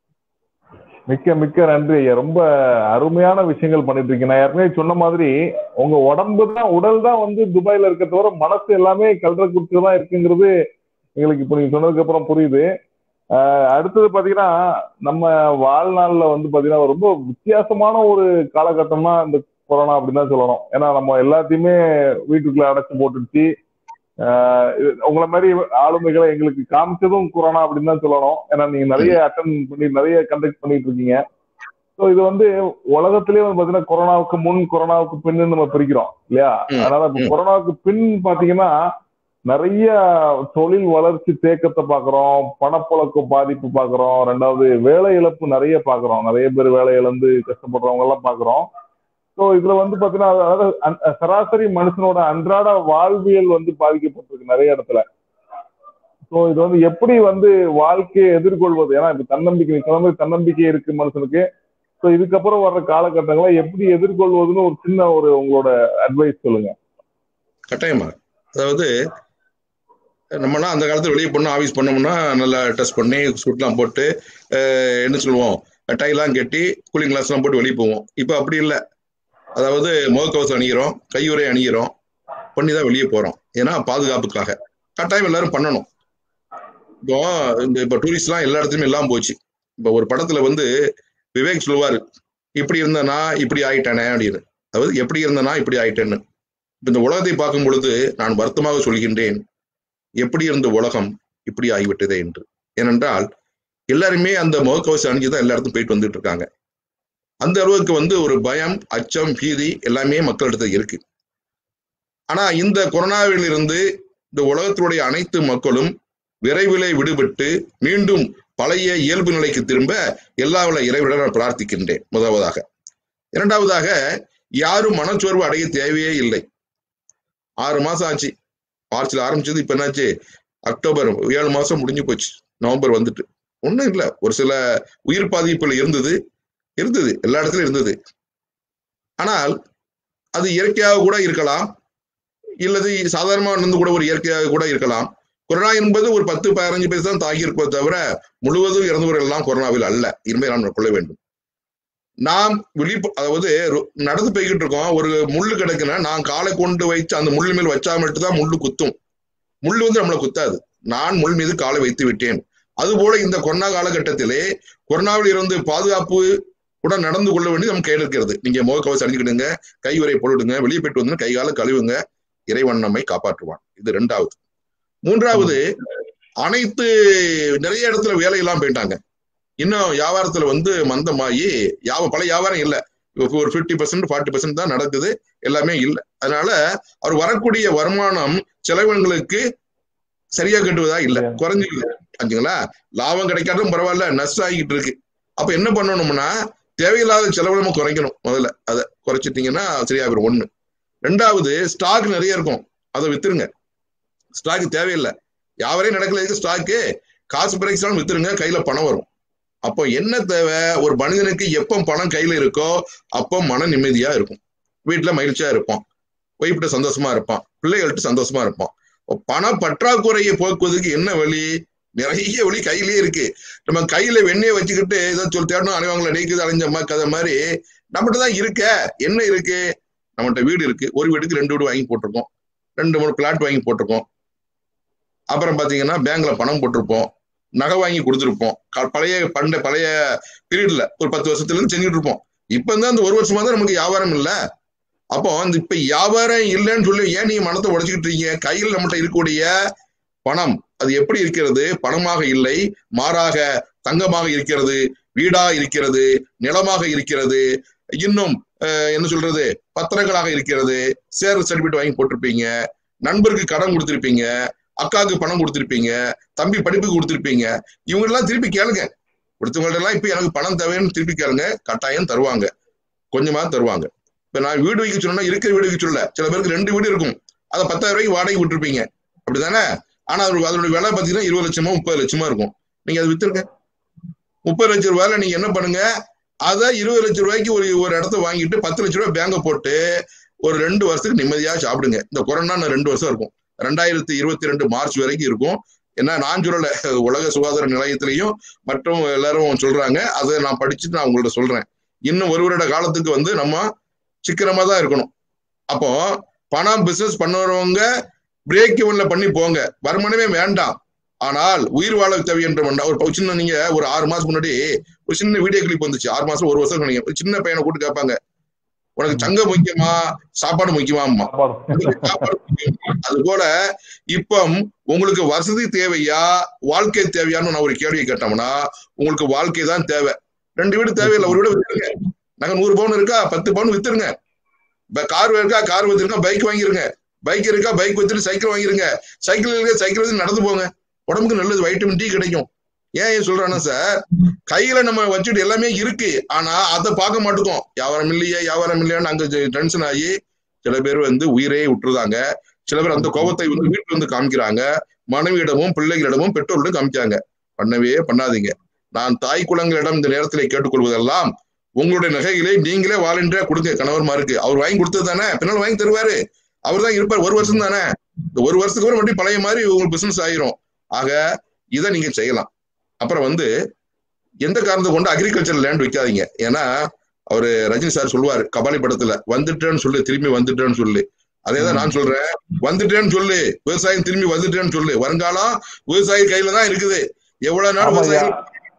மிக்க மிக்க நன்றி ஐயா. ரொம்ப அருமையான விஷயங்கள் பண்ணிட்டு இருக்கீங்க. நான் ஏற்கனவே சொன்ன மாதிரி உங்க உடம்பு தான் உடல் தான் வந்து துபாயில இருக்க தவிர மனசு எல்லாமே கல்ற குற்று தான் இருக்குங்கிறது எங்களுக்கு இப்போ நீங்க சொன்னதுக்கு அப்புறம் புரியுது. ஆஹ் அடுத்தது பாத்தீங்கன்னா நம்ம வாழ்நாள்ல வந்து பாத்தீங்கன்னா ரொம்ப வித்தியாசமான ஒரு காலகட்டம்னா இந்த கொரோனா அப்படின்னு தான் சொல்லணும். ஏன்னா நம்ம எல்லாத்தையுமே வீட்டுக்குள்ள அடைச்சு போட்டுடுச்சு. ஆஹ் உங்களை மாதிரி ஆளுமைகளை எங்களுக்கு காமிச்சதும் கொரோனா அப்படின்னு தான் சொல்லணும். ஏன்னா நீங்க நிறைய அட்டன் பண்ணி நிறைய கண்டக்ட் பண்ணிட்டு இருக்கீங்க. ஸோ இது வந்து உலகத்திலேயே வந்து பாத்தீங்கன்னா கொரோனாவுக்கு முன் கொரோனாவுக்கு பின்னு நம்ம பிரிக்கிறோம் இல்லையா? அதனால இப்போ கொரோனாவுக்கு பின் பாத்தீங்கன்னா நிறைய தொழில் வளர்ச்சி தேக்கத்தை பாக்குறோம், பணப்புழக்க பாதிப்பு பாக்குறோம், ரெண்டாவது வேலை இழப்பு நிறைய பாக்குறோம், நிறைய பேர் வேலை இழந்து கஷ்டப்படுறவங்க எல்லாம் பாக்குறோம். ஸோ இதுல வந்து பாத்தீங்கன்னா அதாவது சராசரி மனுஷனோட அன்றாட வாழ்வியல் வந்து பாதிக்கப்பட்டிருக்கு நிறைய இடத்துல. ஸோ இது வந்து எப்படி வந்து வாழ்க்கையை எதிர்கொள்வது? ஏன்னா இப்ப தன்னம்பிக்கை நீ சொன்ன மாதிரி தன்னம்பிக்கை இருக்கு மனுஷனுக்கு. ஸோ இதுக்கப்புறம் வர்ற காலகட்டங்களை எப்படி எதிர்கொள்வதுன்னு ஒரு சின்ன ஒரு உங்களோட அட்வைஸ் சொல்லுங்க.
கட்டாயமா. அதாவது நம்மனா அந்த காலத்துல வெளியே போனோம், ஆஃபீஸ் பண்ணோம்னா நல்லா டெஸ்ட் பண்ணி சூட்லாம் போட்டு என்ன சொல்லுவோம் டைலாம் கட்டி கூலிங் கிளாஸ் எல்லாம் போட்டு வெளியே போவோம். இப்போ அப்படி இல்லை. அதாவது முகக்கவசம் அணிகிறோம், கையுறை அணிகிறோம், பண்ணி தான் வெளியே போறோம். ஏன்னா பாதுகாப்புக்காக கட்டாயம் எல்லாரும் பண்ணணும். இப்போ இந்த இப்போ டூரிஸ்ட்லாம் எல்லா இடத்துலையும் எல்லாம் போச்சு. இப்போ ஒரு படத்துல வந்து விவேக் சொல்லுவாரு, இப்படி இருந்தனா இப்படி ஆயிட்டானே அப்படின்னு. அதாவது எப்படி இருந்தனா இப்படி ஆயிட்டேன்னு. இந்த உலகத்தை பார்க்கும் பொழுது நான் வருத்தமாக சொல்கின்றேன், எப்படி இருந்த உலகம் இப்படி ஆகிவிட்டதே என்று. ஏனென்றால் எல்லாருமே அந்த முகக்கவசம் அணிஞ்சுதான் எல்லா இடத்தும் போயிட்டு வந்துட்டு இருக்காங்க. அந்த அளவுக்கு வந்து ஒரு பயம், அச்சம், பீதி எல்லாமே மக்களிடத்தில் இருக்கு. ஆனா இந்த கொரோனாவில் இருந்து இந்த உலகத்தினுடைய அனைத்து மக்களும் விரைவிலே விடுபட்டு மீண்டும் பழைய இயல்பு நிலைக்கு திரும்ப எல்லா வல்ல இறைவனிடம் நான் பிரார்த்திக்கின்றேன் முதலாவதாக. இரண்டாவதாக யாரும் மனச்சோர்வு அடைய தேவையே இல்லை. ஆறு மாசம் ஆச்சு, மார்ச்ல ஆரம்பிச்சது, இப்ப என்னாச்சு அக்டோபர் ஏழு மாசம் முடிஞ்சு போச்சு, நவம்பர் வந்துட்டு. ஒண்ணும் இல்லை, ஒரு சில உயிர் பாதிப்புகள் இருந்தது இருந்தது எல்லா இடத்துலயும் இருந்தது. ஆனால் அது இயற்கையாக கூட இருக்கலாம், இல்லது சாதாரணமாக இருந்து கூட ஒரு இயற்கையாக கூட இருக்கலாம். கொரோனா என்பது ஒரு பத்து பதினஞ்சு பேர் தான் தாக்கி இருப்பதை தவிர முழுவதும் இறந்தவர்கள் எல்லாம் கொரோனாவில் அல்ல என்பதை நாம் கொள்ள வேண்டும். நாம் விழிப்பு அதாவது நடந்து போய்கிட்டு இருக்கோம், ஒரு முள்ளு கிடக்குன்னா நான் காலை கொண்டு வைத்து அந்த முள்ளு மேல் வச்சா மட்டும்தான் முள்ளு குத்தும். முள்ளு வந்து நம்மளை குத்தாது. நான் முள் மீது காலை வைத்து விட்டேன். அதுபோல இந்த கொரோனா காலகட்டத்திலே கொரோனாவில் இருந்து பாதுகாப்பு கூட நடந்து கொள்ள வேண்டியது நம்ம கையில் இருக்கிறது. நீங்க முகக்கவசம் அணிஞ்சுக்கிடுங்க, கை உரை போடுங்க, வெளியே போயிட்டு வந்து கை கால கழுவுங்க, இறைவன் நம்மை காப்பாற்றுவான். இது ரெண்டாவது. மூன்றாவது, அனைத்து நிறைய இடத்துல வேலையெல்லாம் போயிட்டாங்க. இன்னும் வியாபாரத்துல வந்து மந்தமாகி யாவ பல வியாபாரம் இல்லை. ஒரு பிப்டி பர்சன்ட் ஃபார்ட்டி பர்சன்ட் தான் நடக்குது, எல்லாமே இல்லை. அதனால அவர் வரக்கூடிய வருமானம் செலவினங்களுக்கு சரியா கட்டுவதா இல்ல, குறைஞ்சிருது ஆச்சுங்களா. லாபம் கிடைக்காதும் பரவாயில்ல, நஷ்டம் ஆகிட்டு இருக்கு. அப்ப என்ன பண்ணணும்னா தேவையில்லாத செலவு நம்ம குறைக்கணும். முதல்ல அதை குறைச்சிட்டீங்கன்னா சரியா போயிடும். ஒண்ணு. ரெண்டாவது, ஸ்டாக் நிறைய இருக்கும், அதை வித்துருங்க. ஸ்டாக் தேவையில்லை, யாவரையும் நடக்கல ஸ்டாக்கு, காசு பிரைக்ஸ்லாம் வித்துருங்க, கையில பணம் வரும். அப்போ என்ன தேவை, ஒரு மனிதனுக்கு எப்போ பணம் கையில இருக்கோ அப்போ மன நிம்மதியா இருக்கும், வீட்டுல மகிழ்ச்சியா இருப்பான், ஒய்ஃப்ட்ட சந்தோஷமா இருப்பான், பிள்ளைகள்கிட்ட சந்தோஷமா இருப்பான். பண பற்றாக்குறையை போக்குவதற்கு என்ன வழி, நிறைய வழி கையிலேயே இருக்கு. நம்ம கையில வெண்ணெயை வச்சுக்கிட்டு ஏதோ சொல் தேடணும், அலைவாங்கள நீக்குது அலைஞ்சம்மா கதை மாதிரி நம்மகிட்ட தான் இருக்க. என்ன இருக்கு, நம்மகிட்ட வீடு இருக்கு, ஒரு வீட்டுக்கு ரெண்டு வீடு வாங்கி போட்டிருக்கோம், ரெண்டு மூணு பிளாட் வாங்கி போட்டிருக்கோம். அப்புறம் பாத்தீங்கன்னா பேங்க்ல பணம் போட்டிருப்போம், நகை வாங்கி கொடுத்துருப்போம். பழைய பண்ட பழைய பீரியட்ல ஒரு பத்து வருஷத்துல இருந்து செஞ்சுட்டு இருப்போம். இப்ப தான் அந்த ஒரு வருஷமா தான் நமக்கு வியாபாரம் இல்லை. அப்போ அந்த இப்ப வியாபாரம் இல்லைன்னு சொல்லி ஏன் நீங்க மனத்தை உடைச்சுக்கிட்டு இருக்கீங்க? கையில் நம்மகிட்ட இருக்கக்கூடிய பணம் அது எப்படி இருக்கிறது, பணமாக இல்லை, மாறாக தங்கமாக இருக்கிறது, வீடா இருக்கிறது, நிலமாக இருக்கிறது, இன்னும் என்ன சொல்றது பத்திரங்களாக இருக்கிறது, சேர் சர்டிபிகேட் வாங்கி போட்டிருப்பீங்க, நண்பருக்கு கடன் கொடுத்திருப்பீங்க, அக்காவுக்கு பணம் கொடுத்திருப்பீங்க, தம்பி படிப்புக்கு கொடுத்திருப்பீங்க. இவங்க எல்லாம் திருப்பி கேளுங்க, கொடுத்தவங்கள்ட்ட எல்லாம் இப்ப எனக்கு பணம் தேவைன்னு திருப்பி கேளுங்க, கட்டாயம் தருவாங்க, கொஞ்சமா தருவாங்க. இப்ப நான் வீடு வைக்க சொன்னா இருக்கிற வீடு வைக்க சொல்ல, சில பேருக்கு ரெண்டு வீடு இருக்கும், அதை பத்தாயிரம் ரூபாய்க்கு வாடகை விட்டுருப்பீங்க, அப்படித்தானே? ஆனா அதோட விலை பாத்தீங்கன்னா இருபது லட்சமா முப்பது லட்சமா இருக்கும். நீங்க அதை வித்துருங்க, முப்பது லட்சம் ரூபாயில நீங்க என்ன பண்ணுங்க, அதை இருபது லட்சம் ரூபாய்க்கு ஒரு ஒரு இடத்த வாங்கிட்டு பத்து லட்சம் ரூபாய் பேங்க போட்டு ஒரு ரெண்டு வருஷத்துக்கு நிம்மதியா சாப்பிடுங்க. இந்த கொரோனா ரெண்டு வருஷம் இருக்கும், ரெண்டாயிரத்தி இருபத்தி ரெண்டு மார்ச் வரைக்கும் இருக்கும். ஏன்னா நான் சொல்லல, உலக சுகாதார நிலையத்திலையும் மற்றும் எல்லாரும் சொல்றாங்க, அதை நான் படிச்சுட்டு நான் உங்கள்ட்ட சொல்றேன். இன்னும் ஒரு வருட காலத்துக்கு வந்து நம்ம சிக்கனமா தான் இருக்கணும். அப்போ பணம் பிசினஸ் பண்ணுறவங்க பிரேக் இவன்ல பண்ணி போங்க, வருமானமே வேண்டாம், ஆனால் உயிர் வாழ தேவை என்ற ஒரு சின்ன, நீங்க ஒரு ஆறு மாசம் முன்னாடி ஒரு சின்ன வீடியோ கிளிப் வந்துச்சு, ஆறு மாசம் ஒரு வருஷம் நீங்க சின்ன பையனை கூட்டு கேட்பாங்க, உனக்கு சங்கம் முக்கியமா சாப்பாடு முக்கியமா? சாப்பாடு முக்கியமா? அது போல இப்போ உங்களுக்கு வசதி தேவையா வாழ்க்கை தேவையான்னு நான் ஒரு கேள்வி கேட்டோம்னா உங்களுக்கு வாழ்க்கை தான் தேவை. ரெண்டு வீடு தேவையில்லை, ஒரு வீடு வித்துருங்க. நாங்க நூறு பவுன் இருக்கா பத்து பவுன் வித்துருங்க. கார் இருக்கா கார் வித்துருங்க, பைக் வாங்கிருங்க, பைக் இருக்கா பைக் வித்துட்டு சைக்கிள் வாங்கிருங்க, சைக்கிள் இருக்க சைக்கிள் வந்து நடந்து போங்க, உடம்புக்கு நல்லது, வைட்டமின் டி கிடைக்கும். ஏன் சொல்றானா சார், கையில நம்ம வச்சுட்டு எல்லாமே இருக்கு, ஆனா அதை பார்க்க மாட்டோம். வியாபாரம் இல்லையா வியாபாரம் இல்லையான்னு அங்க டென்ஷன் ஆகி சில பேர் வந்து உயிரே விட்டுருதாங்க. சில பேர் அந்த கோபத்தை வந்து வீட்டுல வந்து காமிக்கிறாங்க, மனைவியிடமும் பிள்ளைகளிடமும் பெற்றோரிடம் காமிக்காங்க. பண்ணவே பண்ணாதீங்க. நான் தாய் குலங்களிடம் இந்த நேரத்திலே கேட்டுக்கொள்வதெல்லாம், உங்களுடைய நகைகளை நீங்களே வாலண்டியரா கொடுங்க கணவர்மாருக்கு. அவர் வாங்கி கொடுத்தது தானே, பின்னால் வாங்கி தருவாரு, அவர் தான் இருப்பார், ஒரு வருஷம் தானே, இந்த ஒரு வருஷத்துக்கு அப்புறம் மட்டும் பழைய மாதிரி உங்களுக்கு பிசினஸ் ஆயிரும். ஆக இதை நீங்க செய்யலாம். அப்புறம் வந்து எந்த காரணத்தை கொண்டு அக்ரிகல்ச்சர் லேண்ட் விற்காதீங்க. ஏன்னா அவரு ரஜினி சார் சொல்லுவாரு கபாலி படத்துல, வந்துட்டேன்னு சொல்லு திரும்பி வந்துட்டேன்னு சொல்லு. அதேதான் நான் சொல்றேன், வந்துட்டேன்னு சொல்லு, விவசாயம் திரும்பி வந்துட்டேன்னு சொல்லு. வருங்காலம் விவசாயி கையில தான் இருக்குது. எவ்வளவு நாள் விவசாயம்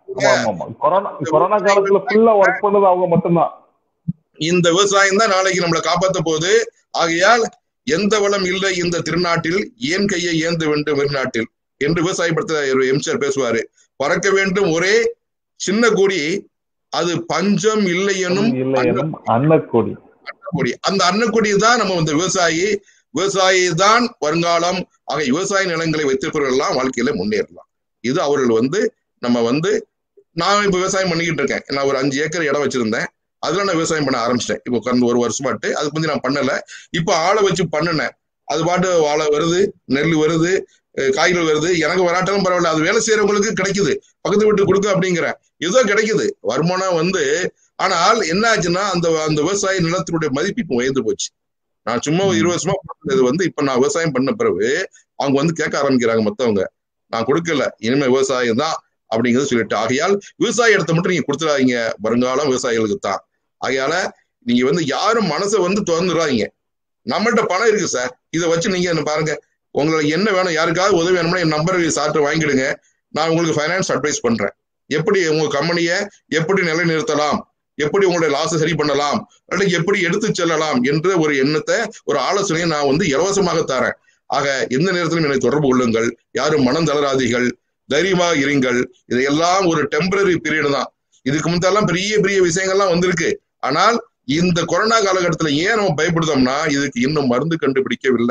இந்த விவசாயம் தான் நாளைக்கு நம்மளை காப்பாற்ற போகுது. ஆகையால் எந்த வளம் இல்லை இந்த திருநாட்டில், ஏன் கையை ஏந்த வேண்டும் வெளிநாட்டில் என்று விவசாய படத்துல எம்ஜிஆர் பேசுவாரு. பறக்க வேண்டும் ஒரே சின்ன கொடி, அது பஞ்சம் இல்லை எனும் அன்னக்கொடி. அந்த அன்னக்கொடி தான் நம்ம இந்த விவசாயி, விவசாயி தான் வருங்காலம். ஆக விவசாய நிலங்களை வைத்திருப்பவர்கள் எல்லாம் வாழ்க்கையில முன்னேறலாம். இது அவர்கள் வந்து நம்ம வந்து, நான் இப்ப விவசாயம் பண்ணிக்கிட்டு இருக்கேன். நான் ஒரு அஞ்சு ஏக்கர் இடம் வச்சிருந்தேன், அதுல நான் விவசாயம் பண்ண ஆரம்பிச்சிட்டேன். இப்போ கடந்த ஒரு வருஷம் பாட்டு அதுக்கு வந்து நான் பண்ணல, இப்ப ஆளை வச்சு பண்ணினேன். அது பாட்டு வாழை வருது, நெல் வருது, காய்கறி வருது, எனக்கு வராட்டாலும் பரவாயில்ல, அது வேலை செய்யறவங்களுக்கு கிடைக்குது, பக்கத்து வீட்டு கொடுக்க அப்படிங்கிறேன், ஏதோ கிடைக்குது வருமானம் வந்து. ஆனால் என்ன ஆச்சுன்னா அந்த அந்த விவசாய நிலத்தினுடைய மதிப்பு இப்ப உயர்ந்து போச்சு. நான் சும்மா இருபது வருஷமா பண்ணது வந்து இப்ப நான் விவசாயம் பண்ண பிறகு அவங்க வந்து கேட்க ஆரம்பிக்கிறாங்க மத்தவங்க, நான் கொடுக்கல இனிமே விவசாயம் தான் அப்படிங்கிறத சொல்லிட்டு. ஆகையால் விவசாய இடத்த மட்டும் நீங்க கொடுத்துடாதீங்க, வருங்காலம் விவசாயிகளுக்கு தான். ஆகையால நீங்க வந்து யாரும் மனசை வந்து திறந்துடாதீங்க. நம்மள்ட்ட பணம் இருக்கு சார், இதை வச்சு நீங்க என்ன பாருங்க, உங்களுக்கு என்ன வேணும், யாருக்காவது உதவி வேணும்னா என் நம்பர் சார்ட்ட வாங்கிடுங்க, நான் உங்களுக்கு ஃபைனான்ஸ் அட்வைஸ் பண்றேன். எப்படி உங்க கம்பெனியை எப்படி நிலைநிறுத்தலாம், எப்படி உங்களுடைய லாஸை சரி பண்ணலாம், அல்லது எப்படி எடுத்து செல்லலாம் என்ற ஒரு எண்ணத்தை, ஒரு ஆலோசனையை நான் வந்து இலவசமாக தரேன். ஆக எந்த நேரத்திலும் என்னை தொடர்பு கொள்ளுங்கள், யாரும் மனம் தளராதீர்கள், தைரியமாக இருங்கள். இதையெல்லாம் ஒரு டெம்பரரி பீரியட் தான். இதுக்கு முன்னெல்லாம் பெரிய பெரிய விஷயங்கள்லாம் வந்திருக்கு. ஆனால் இந்த கொரோனா காலகட்டத்துல ஏன் நம்ம பயப்படுதோம்னா, இதுக்கு இன்னும் மருந்து கண்டுபிடிக்கவில்லை.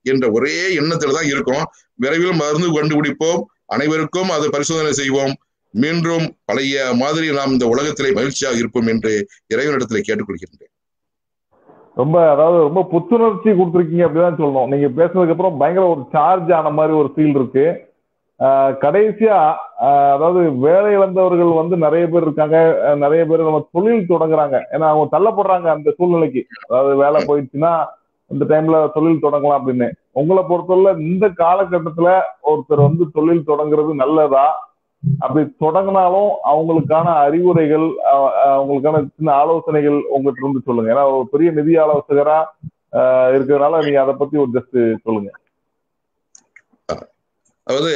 என்ற ஒரே எண்ணத்துல தான் இருக்கோம். விரைவில் மருந்து கண்டுபிடிப்போம், அனைவருக்கும் அதை பரிசோதனை செய்வோம், மீண்டும் பழைய மாதிரி நாம் இந்த உலகத்திலே மகிழ்ச்சியாக இருப்போம் என்று இறைவனிடத்திலே கேட்டுக்கொள்கின்றேன்.
ரொம்ப அதாவது ரொம்ப புத்துணர்ச்சி கொடுத்துருக்கீங்க அப்படிதான் சொல்லணும். நீங்க பேசுனதுக்கு அப்புறம் பயங்கர ஒரு சார்ஜ் ஆன மாதிரி ஒரு ஃபீல் இருக்கு. கடைசியா அதாவது வேலை இழந்தவர்கள் வந்து நிறைய பேர் இருக்காங்க, நிறைய பேர் நம்ம தொழில் தொடங்குறாங்க. ஏன்னா அவங்க தள்ளப்படுறாங்க அந்த சூழ்நிலைக்கு. அதாவது வேலை போயிடுச்சுன்னா இந்த டைம்ல தொழில் தொடங்கலாம் அப்படின்னு. உங்களை பொறுத்தவரை இந்த காலகட்டத்துல ஒருத்தர் வந்து தொழில் தொடங்குறது நல்லதா? அப்படி தொடங்கினாலும் அவங்களுக்கான அறிவுரைகள், அவங்களுக்கான சின்ன ஆலோசனைகள் உங்ககிட்ட இருந்து சொல்லுங்க. ஏன்னா ஒரு பெரிய நிதி ஆலோசகரா இருக்கிறதுனால நீங்க அதை பத்தி ஒரு ஜஸ்ட் சொல்லுங்க.
அதாவது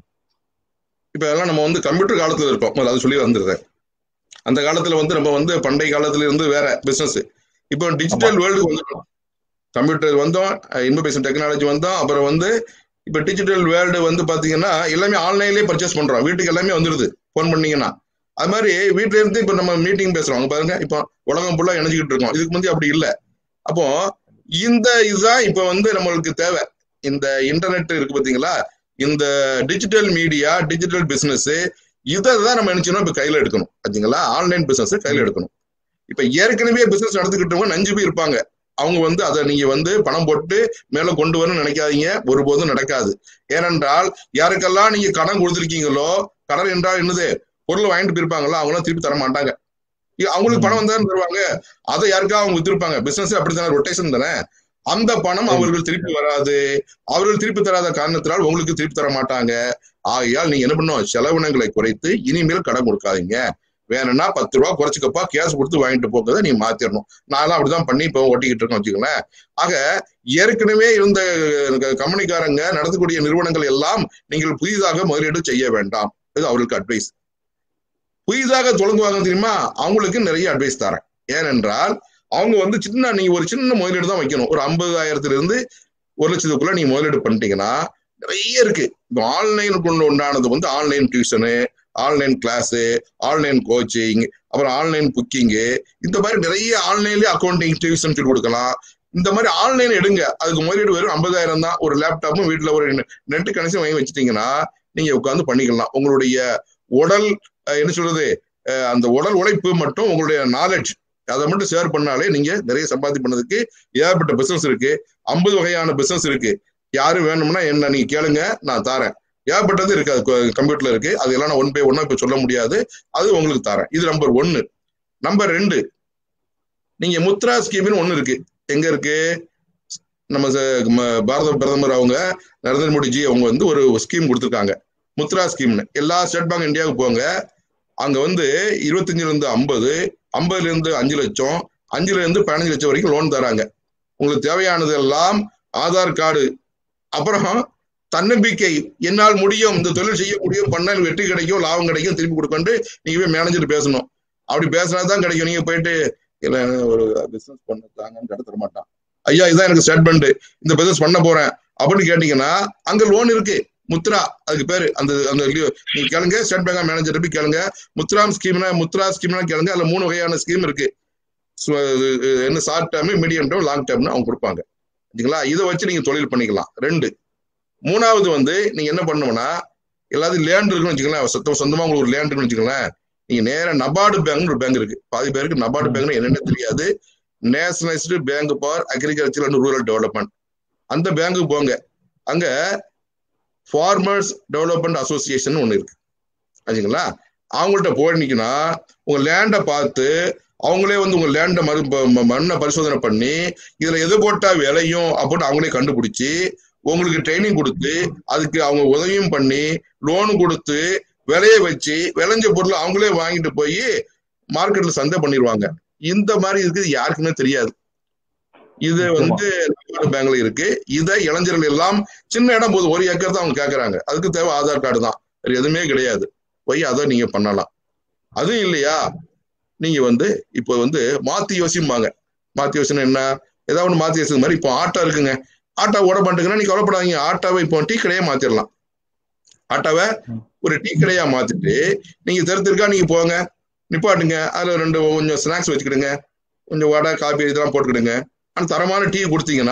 இப்ப எல்லாம் நம்ம வந்து கம்ப்யூட்டர் காலத்துல இருக்கோம், அது சொல்லி வந்துடுறேன். அந்த காலத்துல வந்து நம்ம வந்து பண்டைய காலத்துல இருந்து வேற பிசினஸ், இப்போ டிஜிட்டல் வேர்ல்டுக்கு வந்துட்டோம். கம்ப்யூட்டர் வந்தோம், இன்ஃபர்மேஷன் டெக்னாலஜி வந்தோம், அப்புறம் வந்து இப்ப டிஜிட்டல் வேர்ல்டு வந்து பாத்தீங்கன்னா எல்லாமே ஆன்லைன்லயே பர்ச்சேஸ் பண்றோம், வீட்டுக்கு எல்லாமே வந்துருது போன் பண்ணீங்கன்னா. அது மாதிரி வீட்டுல இருந்து இப்ப நம்ம மீட்டிங் பேசுறோம் பாருங்க, இப்போ உலகம் ஃபுல்லா இணைஞ்சுக்கிட்டு இருக்கோம். இதுக்கு முந்தைய அப்படி இல்லை. அப்போ இந்த இதுதான் இப்ப வந்து நம்மளுக்கு தேவை. இந்த இன்டர்நெட் இருக்கு பாத்தீங்களா, இந்த டிஜிட்டல் மீடியா, டிஜிட்டல் பிசினஸ், இதான் நம்ம நினைச்சோம் இப்ப கையில எடுக்கணும். பாத்தீங்களா, ஆன்லைன் பிசினஸ் கையில எடுக்கணும். இப்ப ஏற்கனவே பிசினஸ் நடந்துக்கிட்டவங்க நஞ்சு பேர் இருப்பாங்க, அவங்க வந்து அதை நீங்க வந்து பணம் போட்டு மேல கொண்டு வரணும்னு நினைக்காதீங்க, ஒருபோதும் நடக்காது. ஏனென்றால் யாருக்கெல்லாம் நீங்க கடன் கொடுத்துருக்கீங்களோ, கடன் என்றால் என்னது, பொருள் வாங்கிட்டு போயிருப்பாங்களோ அவங்களாம் திருப்பி தர மாட்டாங்க. அவங்களுக்கு பணம் வந்தாலும் தருவாங்க, அதை யாருக்கா அவங்க வித்துருப்பாங்க. பிசினஸ் அப்படித்தானே, ரொட்டேஷன் தானே. அந்த பணம் அவர்கள் திருப்பி வராது. அவர்கள் திருப்பி தராத காரணத்தினால் உங்களுக்கு திருப்பி தர மாட்டாங்க. ஆகையால் நீங்க என்ன பண்ணும், செலவினங்களை குறைத்து இனிமேல் கடன் கொடுக்காதீங்க. வேணும்னா பத்து ரூபா குறைச்சிக்கப்பா, கேஸ் கொடுத்து வாங்கிட்டு போக்கதை நீங்க மாத்திரணும். நான்லாம் அப்படிதான் பண்ணி இப்போ ஓட்டிக்கிட்டு இருக்கோம் வச்சுக்கோங்களேன். ஆக ஏற்கனவே இருந்த கம்பெனிக்காரங்க நடத்தக்கூடிய நிறுவனங்கள் எல்லாம் நீங்கள் புதிதாக முதலீடு செய்ய வேண்டாம், இது அவர்களுக்கு அட்வைஸ். புதிதாக தொடங்குவாங்க தெரியுமா, அவங்களுக்கு நிறைய அட்வைஸ் தரேன். ஏனென்றால் அவங்க வந்து சின்ன, நீங்க ஒரு சின்ன முதலீடு தான் வைக்கணும். ஒரு ஐம்பதாயிரத்துல இருந்து ஒரு லட்சத்துக்குள்ள நீங்க முதலீடு பண்ணிட்டீங்கன்னா நிறைய இருக்கு. இப்போ ஆன்லைன் கொண்டு உண்டானது வந்து online tuition, online class, online coaching, அப்புறம் ஆன்லைன் புக்கிங்கு, இந்த மாதிரி நிறைய ஆன்லைன்லயே அக்கௌண்டிங் டியூஷன் சொல்லி கொடுக்கலாம். இந்த மாதிரி ஆன்லைன் எடுங்க. அதுக்கு முதலீடு வெறும் ஐம்பதாயிரம் தான். ஒரு லேப்டாப்பும் வீட்டுல ஒரு நெட் கனெக்ஷன் வாங்கி வச்சுட்டீங்கன்னா நீங்க உட்காந்து பண்ணிக்கலாம். உங்களுடைய உடல் என்ன சொல்றது, அந்த உடல் உழைப்பு மட்டும், உங்களுடைய நாலேஜ் அதை மட்டும் ஷேர் பண்ணாலே நீங்க நிறைய சம்பாதி பண்ணதுக்கு ஏகப்பட்ட பிசினஸ் இருக்கு. ஐம்பது வகையான பிசினஸ் இருக்கு. யாரும் வேணும்னா என்ன நீங்க கேளுங்க, நான் தாரேன். ஏகப்பட்டது இருக்கு, அது கம்ப்யூட்டர்ல இருக்கு. அது எல்லாம் ஒன் பை ஒன்னா இப்ப சொல்ல முடியாது, அது உங்களுக்கு தரேன். இது நம்பர் ஒன்னு. நம்பர் ரெண்டு, நீங்க முத்ரா ஸ்கீம்னு ஒண்ணு இருக்கு. எங்க இருக்கு, நம்ம பாரத பிரதமர் அவங்க நரேந்திர மோடிஜி அவங்க வந்து ஒரு ஸ்கீம் கொடுத்துருக்காங்க, முத்ரா ஸ்கீம்னு. எல்லா ஸ்டேட் பேங்க் இந்தியாவுக்கு போங்க, அங்க வந்து இருபத்தஞ்சுல இருந்து ஐம்பது, ஐம்பதுல இருந்து அஞ்சு லட்சம், அஞ்சுல இருந்து பதினஞ்சு லட்சம் வரைக்கும் லோன் தராங்க. உங்களுக்கு தேவையானது எல்லாம் ஆதார் கார்டு, அப்புறம் தன்னம்பிக்கை, என்னால் முடியும், இந்த தொழில் செய்ய முடியும், பண்ணால் வெற்றி கிடைக்கும், லாபம் கிடைக்கும், திருப்பி கொடுக்கண்டு நீங்க போய் மேனேஜர் பேசணும். அப்படி பேசினாதான் கிடைக்கும். நீங்க போயிட்டு இல்ல ஒரு பிசினஸ் பண்ணாங்கன்னு கடை தர மாட்டான். ஐயா இதான் எனக்கு ஸ்டேட்மெண்ட், இந்த பிசினஸ் பண்ண போறேன் அப்படின்னு கேட்டீங்கன்னா அங்க லோன் இருக்கு, முத்ரா அதுக்கு பேரு. அந்த அந்த நீங்க கேளுங்க, ஸ்டேட் பேங்க் மேனேஜர் போய் கேளுங்க, முத்ரா ஸ்கீம்னா முத்ரா ஸ்கீம்னா கேளுங்க. அதுல மூணு வகையான ஸ்கீம் இருக்கு. என்ன, short term, medium term, long டேர்ம்னு அவங்க கொடுப்பாங்க. சரிங்களா, இதை வச்சு நீங்க தொழில் பண்ணிக்கலாம். ரெண்டு. மூணாவது வந்து நீங்க என்ன பண்ணணும்னா, எல்லாத்தையும் லேண்ட் இருக்குன்னு வச்சுக்கலாம், சொந்தம் சொந்தமா உங்களுக்கு ஒரு லேண்ட் இருக்குன்னு வச்சுக்கலாம், நீங்க நேர நபார்டு பேங்க் ஒரு பேங்க் இருக்கு. பாதி பேருக்கு நபார்டு பேங்க்னு என்னன்னு தெரியாது. Nationalised bank for agriculture and rural development. அந்த பேங்க்குக்கு போங்க. அங்க ஃபார்மர்ஸ் டெவலப்மெண்ட் அசோசியேஷன் ஒண்ணு இருக்கு. சரிங்களா, அவங்கள்ட்ட போனீங்கன்னா உங்க லேண்டை பார்த்து அவங்களே வந்து உங்க லேண்டை மறு மண்ணை பரிசோதனை பண்ணி இதுல எது போட்டா விளையும் அப்படின்னு அவங்களே கண்டுபிடிச்சி உங்களுக்கு ட்ரைனிங் கொடுத்து அதுக்கு அவங்க உதவியும் பண்ணி லோனும் கொடுத்து விலைய வச்சு விளைஞ்ச பொருள் அவங்களே வாங்கிட்டு போய் மார்க்கெட்ல சந்தை பண்ணிடுவாங்க. இந்த மாதிரி இருக்குது, யாருக்குமே தெரியாது. இது வந்து பேங்க்ல இருக்கு. இதை இளைஞர்கள் எல்லாம் சின்ன இடம் போது ஒரு ஏக்கர் தான் அவங்க கேட்கறாங்க, அதுக்கு தேவை ஆதார் கார்டு தான், வேற எதுவுமே கிடையாது. போய் அதை நீங்க பண்ணலாம். அதுவும் இல்லையா, நீங்க வந்து இப்போ வந்து மாத்தி யோசிப்பாங்க. மாத்தி யோசனை என்ன, ஏதாவது ஒண்ணு மாத்தி யோசிக்கிற மாதிரி. இப்போ ஆட்டோ இருக்குங்க, ஆட்டோ ஓட பண்ணிட்டுங்கன்னா நீங்க கவலைப்படாதீங்க, ஆட்டோவை இப்போ டீ கடையா மாத்திரலாம். ஆட்டோவை ஒரு டீ கடையா மாத்திட்டு நீங்க தெரு தெருக்கா நீங்க போங்க, நிப்பாட்டுங்க, அதுல ரெண்டு கொஞ்சம் ஸ்நாக்ஸ் வச்சுக்கிடுங்க, கொஞ்சம் வடை காபி இதெல்லாம் போட்டுக்கிடுங்க. ஆனா தரமான டீ கொடுத்தீங்கன்னா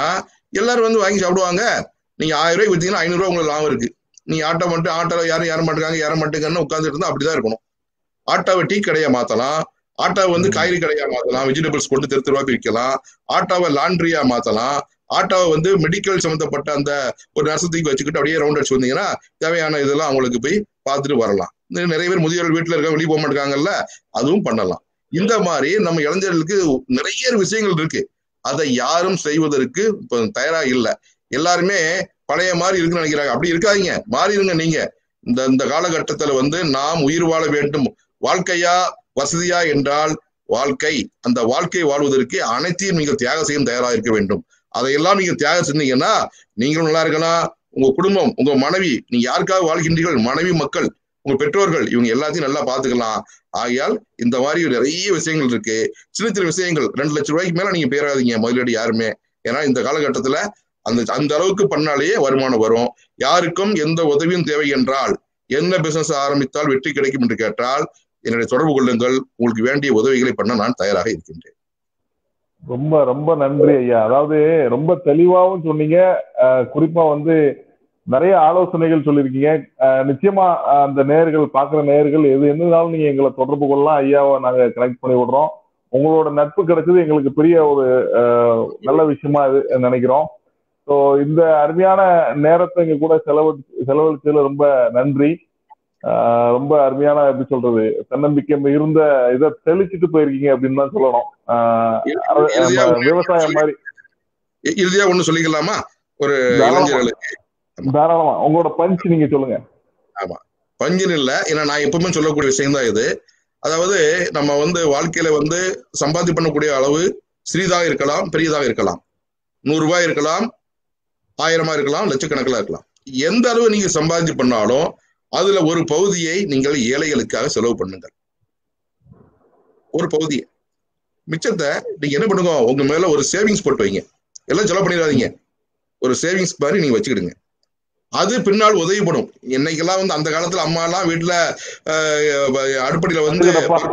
எல்லாரும் வந்து வாங்கி சாப்பிடுவாங்க. நீங்க ஆயிரம் ரூபாய்க்கு வித்தீங்கன்னா ஐநூறு ரூபாய் உங்களுக்கு லாபம் இருக்கு. நீ ஆட்டோ மட்டும் ஆட்டோ யாரும் ஏற மாட்டேங்காங்க ஏற மாட்டேங்கன்னு உட்காந்துட்டு இருந்தா அப்படிதான் இருக்கணும். ஆட்டோவை டீ கடையா மாத்தலாம், ஆட்டோவை வந்து காய்கறி கடையா மாத்தலாம், வெஜிடபிள்ஸ் கொண்டு தெரு தெருவாக்கு விற்கலாம், ஆட்டோவை லாண்ட்ரியா மாத்தலாம், ஆட்டோவை வந்து மெடிக்கல் சம்பந்தப்பட்ட அந்த ஒரு நர்சத்துக்கு வச்சுக்கிட்டு அப்படியே ரவுண்ட் அடிச்சு வந்தீங்கன்னா தேவையான இதெல்லாம் அவங்களுக்கு போய் பார்த்துட்டு வரலாம். நிறைய பேர் முதியோர்கள் வீட்டுல இருக்க வெளியே போக மாட்டாங்கல்ல, அதுவும் பண்ணலாம். இந்த மாதிரி நம்ம இளைஞர்களுக்கு நிறைய விஷயங்கள் இருக்கு. அதை யாரும் செய்வதற்கு இப்ப தயாரா இல்லை. எல்லாருமே பழைய மாதிரி இருக்குன்னு நினைக்கிறாங்க. அப்படி இருக்காதீங்க, மாறிடுங்க. நீங்க இந்த இந்த காலகட்டத்துல வந்து நாம் உயிர் வாழ வேண்டும். வாழ்க்கையா வசதியா என்றால் வாழ்க்கை, அந்த வாழ்க்கையை வாழ்வதற்கு அனைத்தையும் நீங்கள் தியாகம் செய்ய தயாராக இருக்க வேண்டும். அதையெல்லாம் நீங்க தியாகம் செஞ்சீங்கன்னா நீங்களும் நல்லா இருக்கலாம், உங்க குடும்பம், உங்க மனைவி, நீங்க யாருக்காக வாழ்கின்றீர்கள், மனைவி, மக்கள், உங்க பெற்றோர்கள், இவங்க எல்லாத்தையும் நல்லா பாத்துக்கலாம். ஆகையால் இந்த மாதிரி நிறைய விஷயங்கள் இருக்கு. சின்ன சின்ன விஷயங்கள் ரெண்டு லட்சம் ரூபாய்க்கு மேல நீங்க பேராதீங்க முதலீடு யாருமே. ஏன்னா இந்த காலகட்டத்துல அந்த அந்த அளவுக்கு பண்ணாலேயே வருமானம் வரும். யாருக்கும் எந்த உதவியும் தேவை என்றால் என்ன பிசினஸ் ஆரம்பித்தால் வெற்றி கிடைக்கும் என்று கேட்டால் என்னுடைய தொடர்பு கொள்ளுங்கள். உங்களுக்கு வேண்டிய உதவிகளை பண்ண நான் தயாராக இருக்கின்றேன்.
ரொம்ப ரொம்ப நன்றி ஐயா. அதாவது ரொம்ப தெளிவாகவும் சொன்னீங்க, குறிப்பா வந்து நிறைய ஆலோசனைகள் சொல்லியிருக்கீங்க. நிச்சயமா அந்த நேயர்கள் பாக்குற நேயர்கள் எது என்னனாலும் நீங்க எங்களை தொடர்பு கொள்ளலாம். ஐயாவை நாங்க கனெக்ட் பண்ணி விடுறோம். உங்களோட நட்பு கிடைச்சது எங்களுக்கு பெரிய ஒரு நல்ல விஷயமா இது நினைக்கிறோம். ஸோ இந்த அருமையான நேரத்தை இங்க கூட செலவழி செலவழிச்சதுல ரொம்ப நன்றி. ஆஹ் ரொம்ப அருமையான எப்படி சொல்றது, தன்னம்பிக்கை இருந்த இதை தெளிச்சுட்டு போயிருக்கீங்க அப்படின்னு தான் சொல்லணும். ஆஹ் விவசாயம் மாதிரி
இறுதியா ஒண்ணு சொல்லிக்கலாமா? ஒரு
தாராளமா உங்களோட பஞ்ச் நீங்க சொல்லுங்க.
ஆமா, பஞ்சுன்னு இல்ல, ஏன்னா நான் எப்பவுமே சொல்லக்கூடிய விஷயம் தான் இது. அதாவது நம்ம வந்து வாழ்க்கையில வந்து சம்பாதி பண்ணக்கூடிய அளவு சிறிதாக இருக்கலாம், பெரியதாக இருக்கலாம், நூறு ரூபாய் இருக்கலாம், ஆயிரமா இருக்கலாம், லட்சக்கணக்கில் இருக்கலாம். எந்த அளவு நீங்க சம்பாதி பண்ணாலும் அதுல ஒரு பகுதியை நீங்கள் ஏழைகளுக்காக செலவு பண்ணுங்கள். ஒரு பகுதியை, மிச்சத்தை நீங்க என்ன பண்ணுங்க, உங்க மேல ஒரு சேவிங்ஸ் போட்டு வைங்க. எல்லாம் செலவு பண்ணிடாதீங்க, ஒரு சேவிங்ஸ் மாதிரி நீங்க வச்சுக்கிடுங்க. அது பின்னால் உதவிப்படும். என்னைக்கெல்லாம் வந்து அந்த காலத்துல அம்மா எல்லாம் வீட்டுல அடுப்படியில வந்து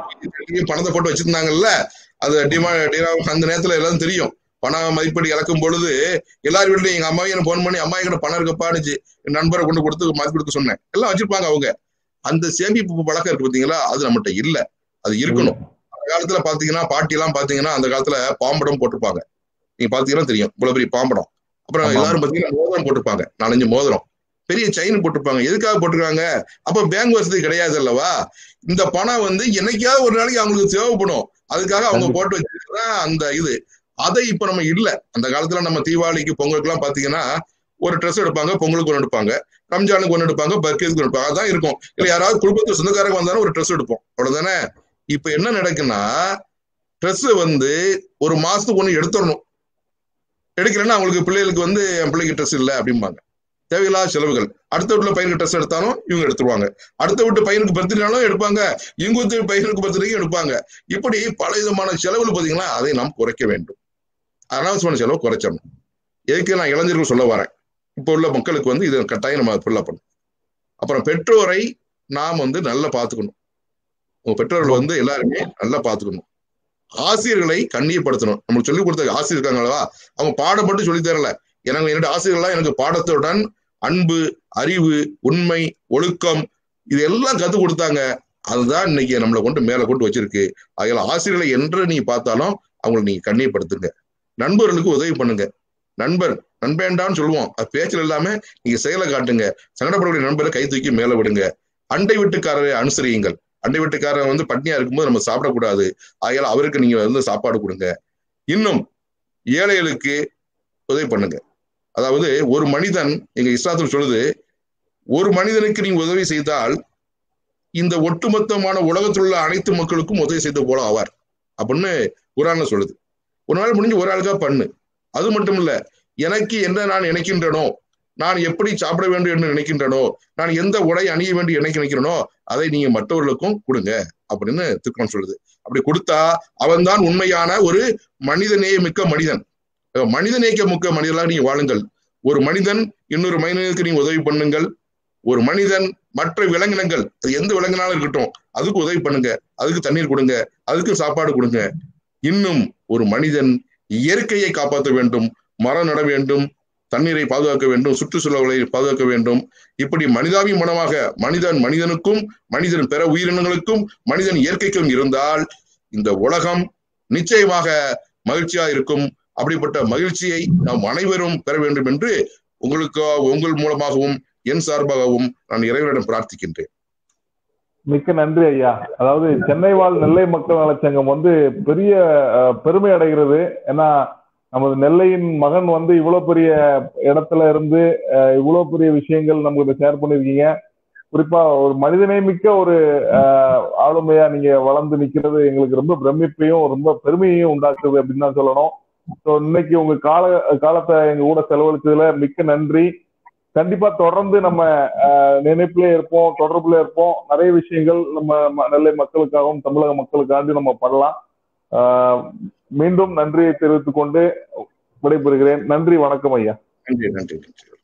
பணத்தை போட்டு வச்சிருந்தாங்கல்ல, அது டிமா அந்த நேரத்துல எல்லாம் தெரியும். பண மதிப்பீடு இறக்கும் பொழுது எல்லாரும் வீட்லயும் எங்க அம்மாவை எனக்கு போன் பண்ணி அம்மா கிட்ட பணம் இருக்கப்பா என் நண்பரை கொண்டு கொடுத்து மதிப்பு கொடுக்க சொன்னேன். எல்லாம் வச்சிருப்பாங்க அவங்க. அந்த சேமிப்பு பழக்கம் இருக்கு பாத்தீங்களா, அது நம்மகிட்ட இல்ல, அது இருக்கணும். அந்த காலத்துல பாத்தீங்கன்னா பாட்டி எல்லாம் பாத்தீங்கன்னா அந்த காலத்துல பாம்படம் போட்டிருப்பாங்க. நீங்க பாத்தீங்கன்னா தெரியும், இவ்வளவு பெரிய பாம்படம். அப்புறம் எல்லாரும் பாத்தீங்கன்னா மோதிரம் போட்டிருப்பாங்க, நாலஞ்சு மோதிரம், பெரிய செயின் போட்டிருப்பாங்க. எதுக்காக போட்டிருக்காங்க? அப்ப பேங்க் வசதி கிடையாது அல்லவா. இந்த பணம் வந்து என்னைக்காவது ஒரு நாளைக்கு அவங்களுக்கு தேவைப்படும், அதுக்காக அவங்க போட்டு வச்சிருக்கா அந்த இது. அதை இப்ப நம்ம இல்ல. அந்த காலத்துல நம்ம தீபாவளிக்கு பொங்கலுக்கு எல்லாம் பாத்தீங்கன்னா ஒரு ட்ரெஸ் எடுப்பாங்க, பொங்கலுக்கு ஒன்று எடுப்பாங்க, ரம்ஜானுக்கு ஒன்று எடுப்பாங்க, பர்கேஸ்க்கு ஒன்று எடுப்பாங்க. அதான் இருக்கும். இல்ல யாராவது குடும்பத்து சொந்தக்காரங்க வந்தாலும் ஒரு ட்ரெஸ் எடுப்போம், அவ்வளவுதானே. இப்ப என்ன நடக்குன்னா, ட்ரெஸ் வந்து ஒரு மாசத்துக்கு ஒண்ணு எடுத்துடணும். எடுக்கிறேன்னா அவங்களுக்கு பிள்ளைகளுக்கு வந்து என் பிள்ளைக்கு ட்ரெஸ் இல்லை அப்படிம்பாங்க. தேவையில்லாத செலவுகள். அடுத்த வீட்டுல பையனுக்கு ட்ரெஸ் எடுத்தாலும் இவங்க எடுத்துருவாங்க. அடுத்த வீட்டு பையனுக்கு பர்த்டேனாலும் எடுப்பாங்க, இவங்க வீட்டு பையனுக்கு பர்த்டேக்கும் எடுப்பாங்க. இப்படி பல விதமான செலவுகள் பாத்தீங்கன்னா அதை நாம் குறைக்க வேண்டும். அனாவசியமான செலவு குறைச்சிடணும். எதுக்கு நான் இளைஞர்கள் சொல்ல வரேன், இப்போ உள்ள மக்களுக்கு வந்து இது கட்டாயம் நம்ம ஃபுல்லா பண்ணணும். அப்புறம் பெற்றோரை நாம் வந்து நல்லா பாத்துக்கணும். உங்க பெற்றோர்கள் வந்து எல்லாருமே நல்லா பாத்துக்கணும். ஆசிரியர்களை கண்ணியப்படுத்தணும். நம்மளுக்கு சொல்லிக் கொடுத்த ஆசிரியர் இருக்காங்களா, அவங்க பாடப்பட்டு சொல்லி தரல. எனக்கு என்னோட ஆசிரியர்கள்லாம் எனக்கு பாடத்துடன் அன்பு, அறிவு, உண்மை, ஒழுக்கம் இது எல்லாம் கற்றுக் கொடுத்தாங்க. அதுதான் இன்னைக்கு நம்மளை கொண்டு மேல கொண்டு வச்சிருக்கு. அதனால ஆசிரியர்களை என்று நீங்க பார்த்தாலும் அவங்களை நீங்க கண்ணியப்படுத்துங்க. நண்பர்களுக்கு உதவி பண்ணுங்க. நண்பர் நண்பேண்டான்னு சொல்லுவோம், அது பேச்சில் இல்லாம நீங்க செயலை காட்டுங்க. சங்கடப்படக்கூடிய நண்பரை கை தூக்கி மேல விடுங்க. அண்டை வீட்டுக்காரரை அனுசரியுங்கள். அண்டை வீட்டுக்காரர் வந்து பட்னியா இருக்கும்போது நம்ம சாப்பிடக்கூடாது. அதனால அவருக்கு நீங்க வந்து சாப்பாடு கொடுங்க. இன்னும் ஏழைகளுக்கு உதவி பண்ணுங்க. அதாவது ஒரு மனிதன், எங்க இஸ்லாத்தில் சொல்லுது, ஒரு மனிதனுக்கு நீங்க உதவி செய்தால் இந்த ஒட்டுமொத்தமான உலகத்தில் உள்ள அனைத்து மக்களுக்கும் உதவி செய்த போல ஆவார் அப்படின்னு குர்ஆன்ல சொல்லுது. ஒரு நாள் முடிஞ்சு ஒரு ஆளுக்கா பண்ணு. அது மட்டும் இல்ல, எனக்கு என்ன நான் நினைக்கின்றனோ, நான் எப்படி சாப்பிட வேண்டும் என்று நினைக்கின்றனோ, நான் எந்த உடை அணிய வேண்டும் எனக்கு நினைக்கிறனோ அதை நீங்க மற்றவர்களுக்கும் கொடுங்க அப்படின்னு திருக்குறள் சொல்லுது. அப்படி கொடுத்தா அவன் தான் உண்மையான ஒரு மனிதநேய மிக்க மனிதன். மனிதநேய மிக்க மனிதர்களாக நீங்க வாழுங்கள். ஒரு மனிதன் இன்னொரு மனிதனுக்கு நீங்க உதவி பண்ணுங்கள். ஒரு மனிதன் மற்ற விலங்கினங்கள், அது எந்த விலங்கினாலும் இருக்கட்டும், அதுக்கு உதவி பண்ணுங்க. அதுக்கு தண்ணீர் கொடுங்க, அதுக்கு சாப்பாடு கொடுங்க. இன்னும் ஒரு மனிதன் இயற்கையை காப்பாற்ற வேண்டும், மரம் நட வேண்டும், தண்ணீரை பாதுகாக்க வேண்டும், சுற்றுச்சூழலை பாதுகாக்க வேண்டும். இப்படி மனிதாபிமானமாக மனிதன் மனிதனுக்கும் மனிதன் பிற உயிரினங்களுக்கும் மனிதன் இயற்கைக்கும் இருந்தால் இந்த உலகம் நிச்சயமாக மகிழ்ச்சியா இருக்கும். அப்படிப்பட்ட மகிழ்ச்சியை நாம் அனைவரும் பெற வேண்டும் என்று உங்களுக்கு உங்கள் மூலமாகவும் என் சார்பாகவும் நான் இறைவனிடம் பிரார்த்திக்கின்றேன்.
மிக்க நன்றி ஐயா. அதாவது சென்னை வாழ் நெல்லை மக்கள் நலச்சங்கம் வந்து பெரிய பெருமை அடைகிறது. ஏன்னா நமது நெல்லையின் மகன் வந்து இவ்வளவு பெரிய இடத்துல இருந்து இவ்வளவு பெரிய விஷயங்கள் நமக்கு ஷேர் பண்ணிருக்கீங்க. குறிப்பா ஒரு மனிதனை மிக்க ஒரு ஆளுமையா நீங்க வளர்ந்து நிக்கிறது எங்களுக்கு ரொம்ப பிரமிப்பையும் ரொம்ப பெருமையையும் உண்டாக்குது அப்படின்னு தான் சொல்லணும். ஸோ இன்னைக்கு உங்க கால காலத்தை எங்க கூட செலவழிச்சதுல மிக்க நன்றி. கண்டிப்பா தொடர்ந்து நம்ம நினைப்பிலே இருப்போம், தொடர்புல இருப்போம். நிறைய விஷயங்கள் நம்ம நெல்லை மக்களுக்காகவும் தமிழக மக்களுக்காண்டி நம்ம பண்ணலாம். ஆஹ் மீண்டும் நன்றியை தெரிவித்துக் கொண்டு விடைபெறுகிறேன். நன்றி, வணக்கம் ஐயா.
நன்றி நன்றி நன்றி.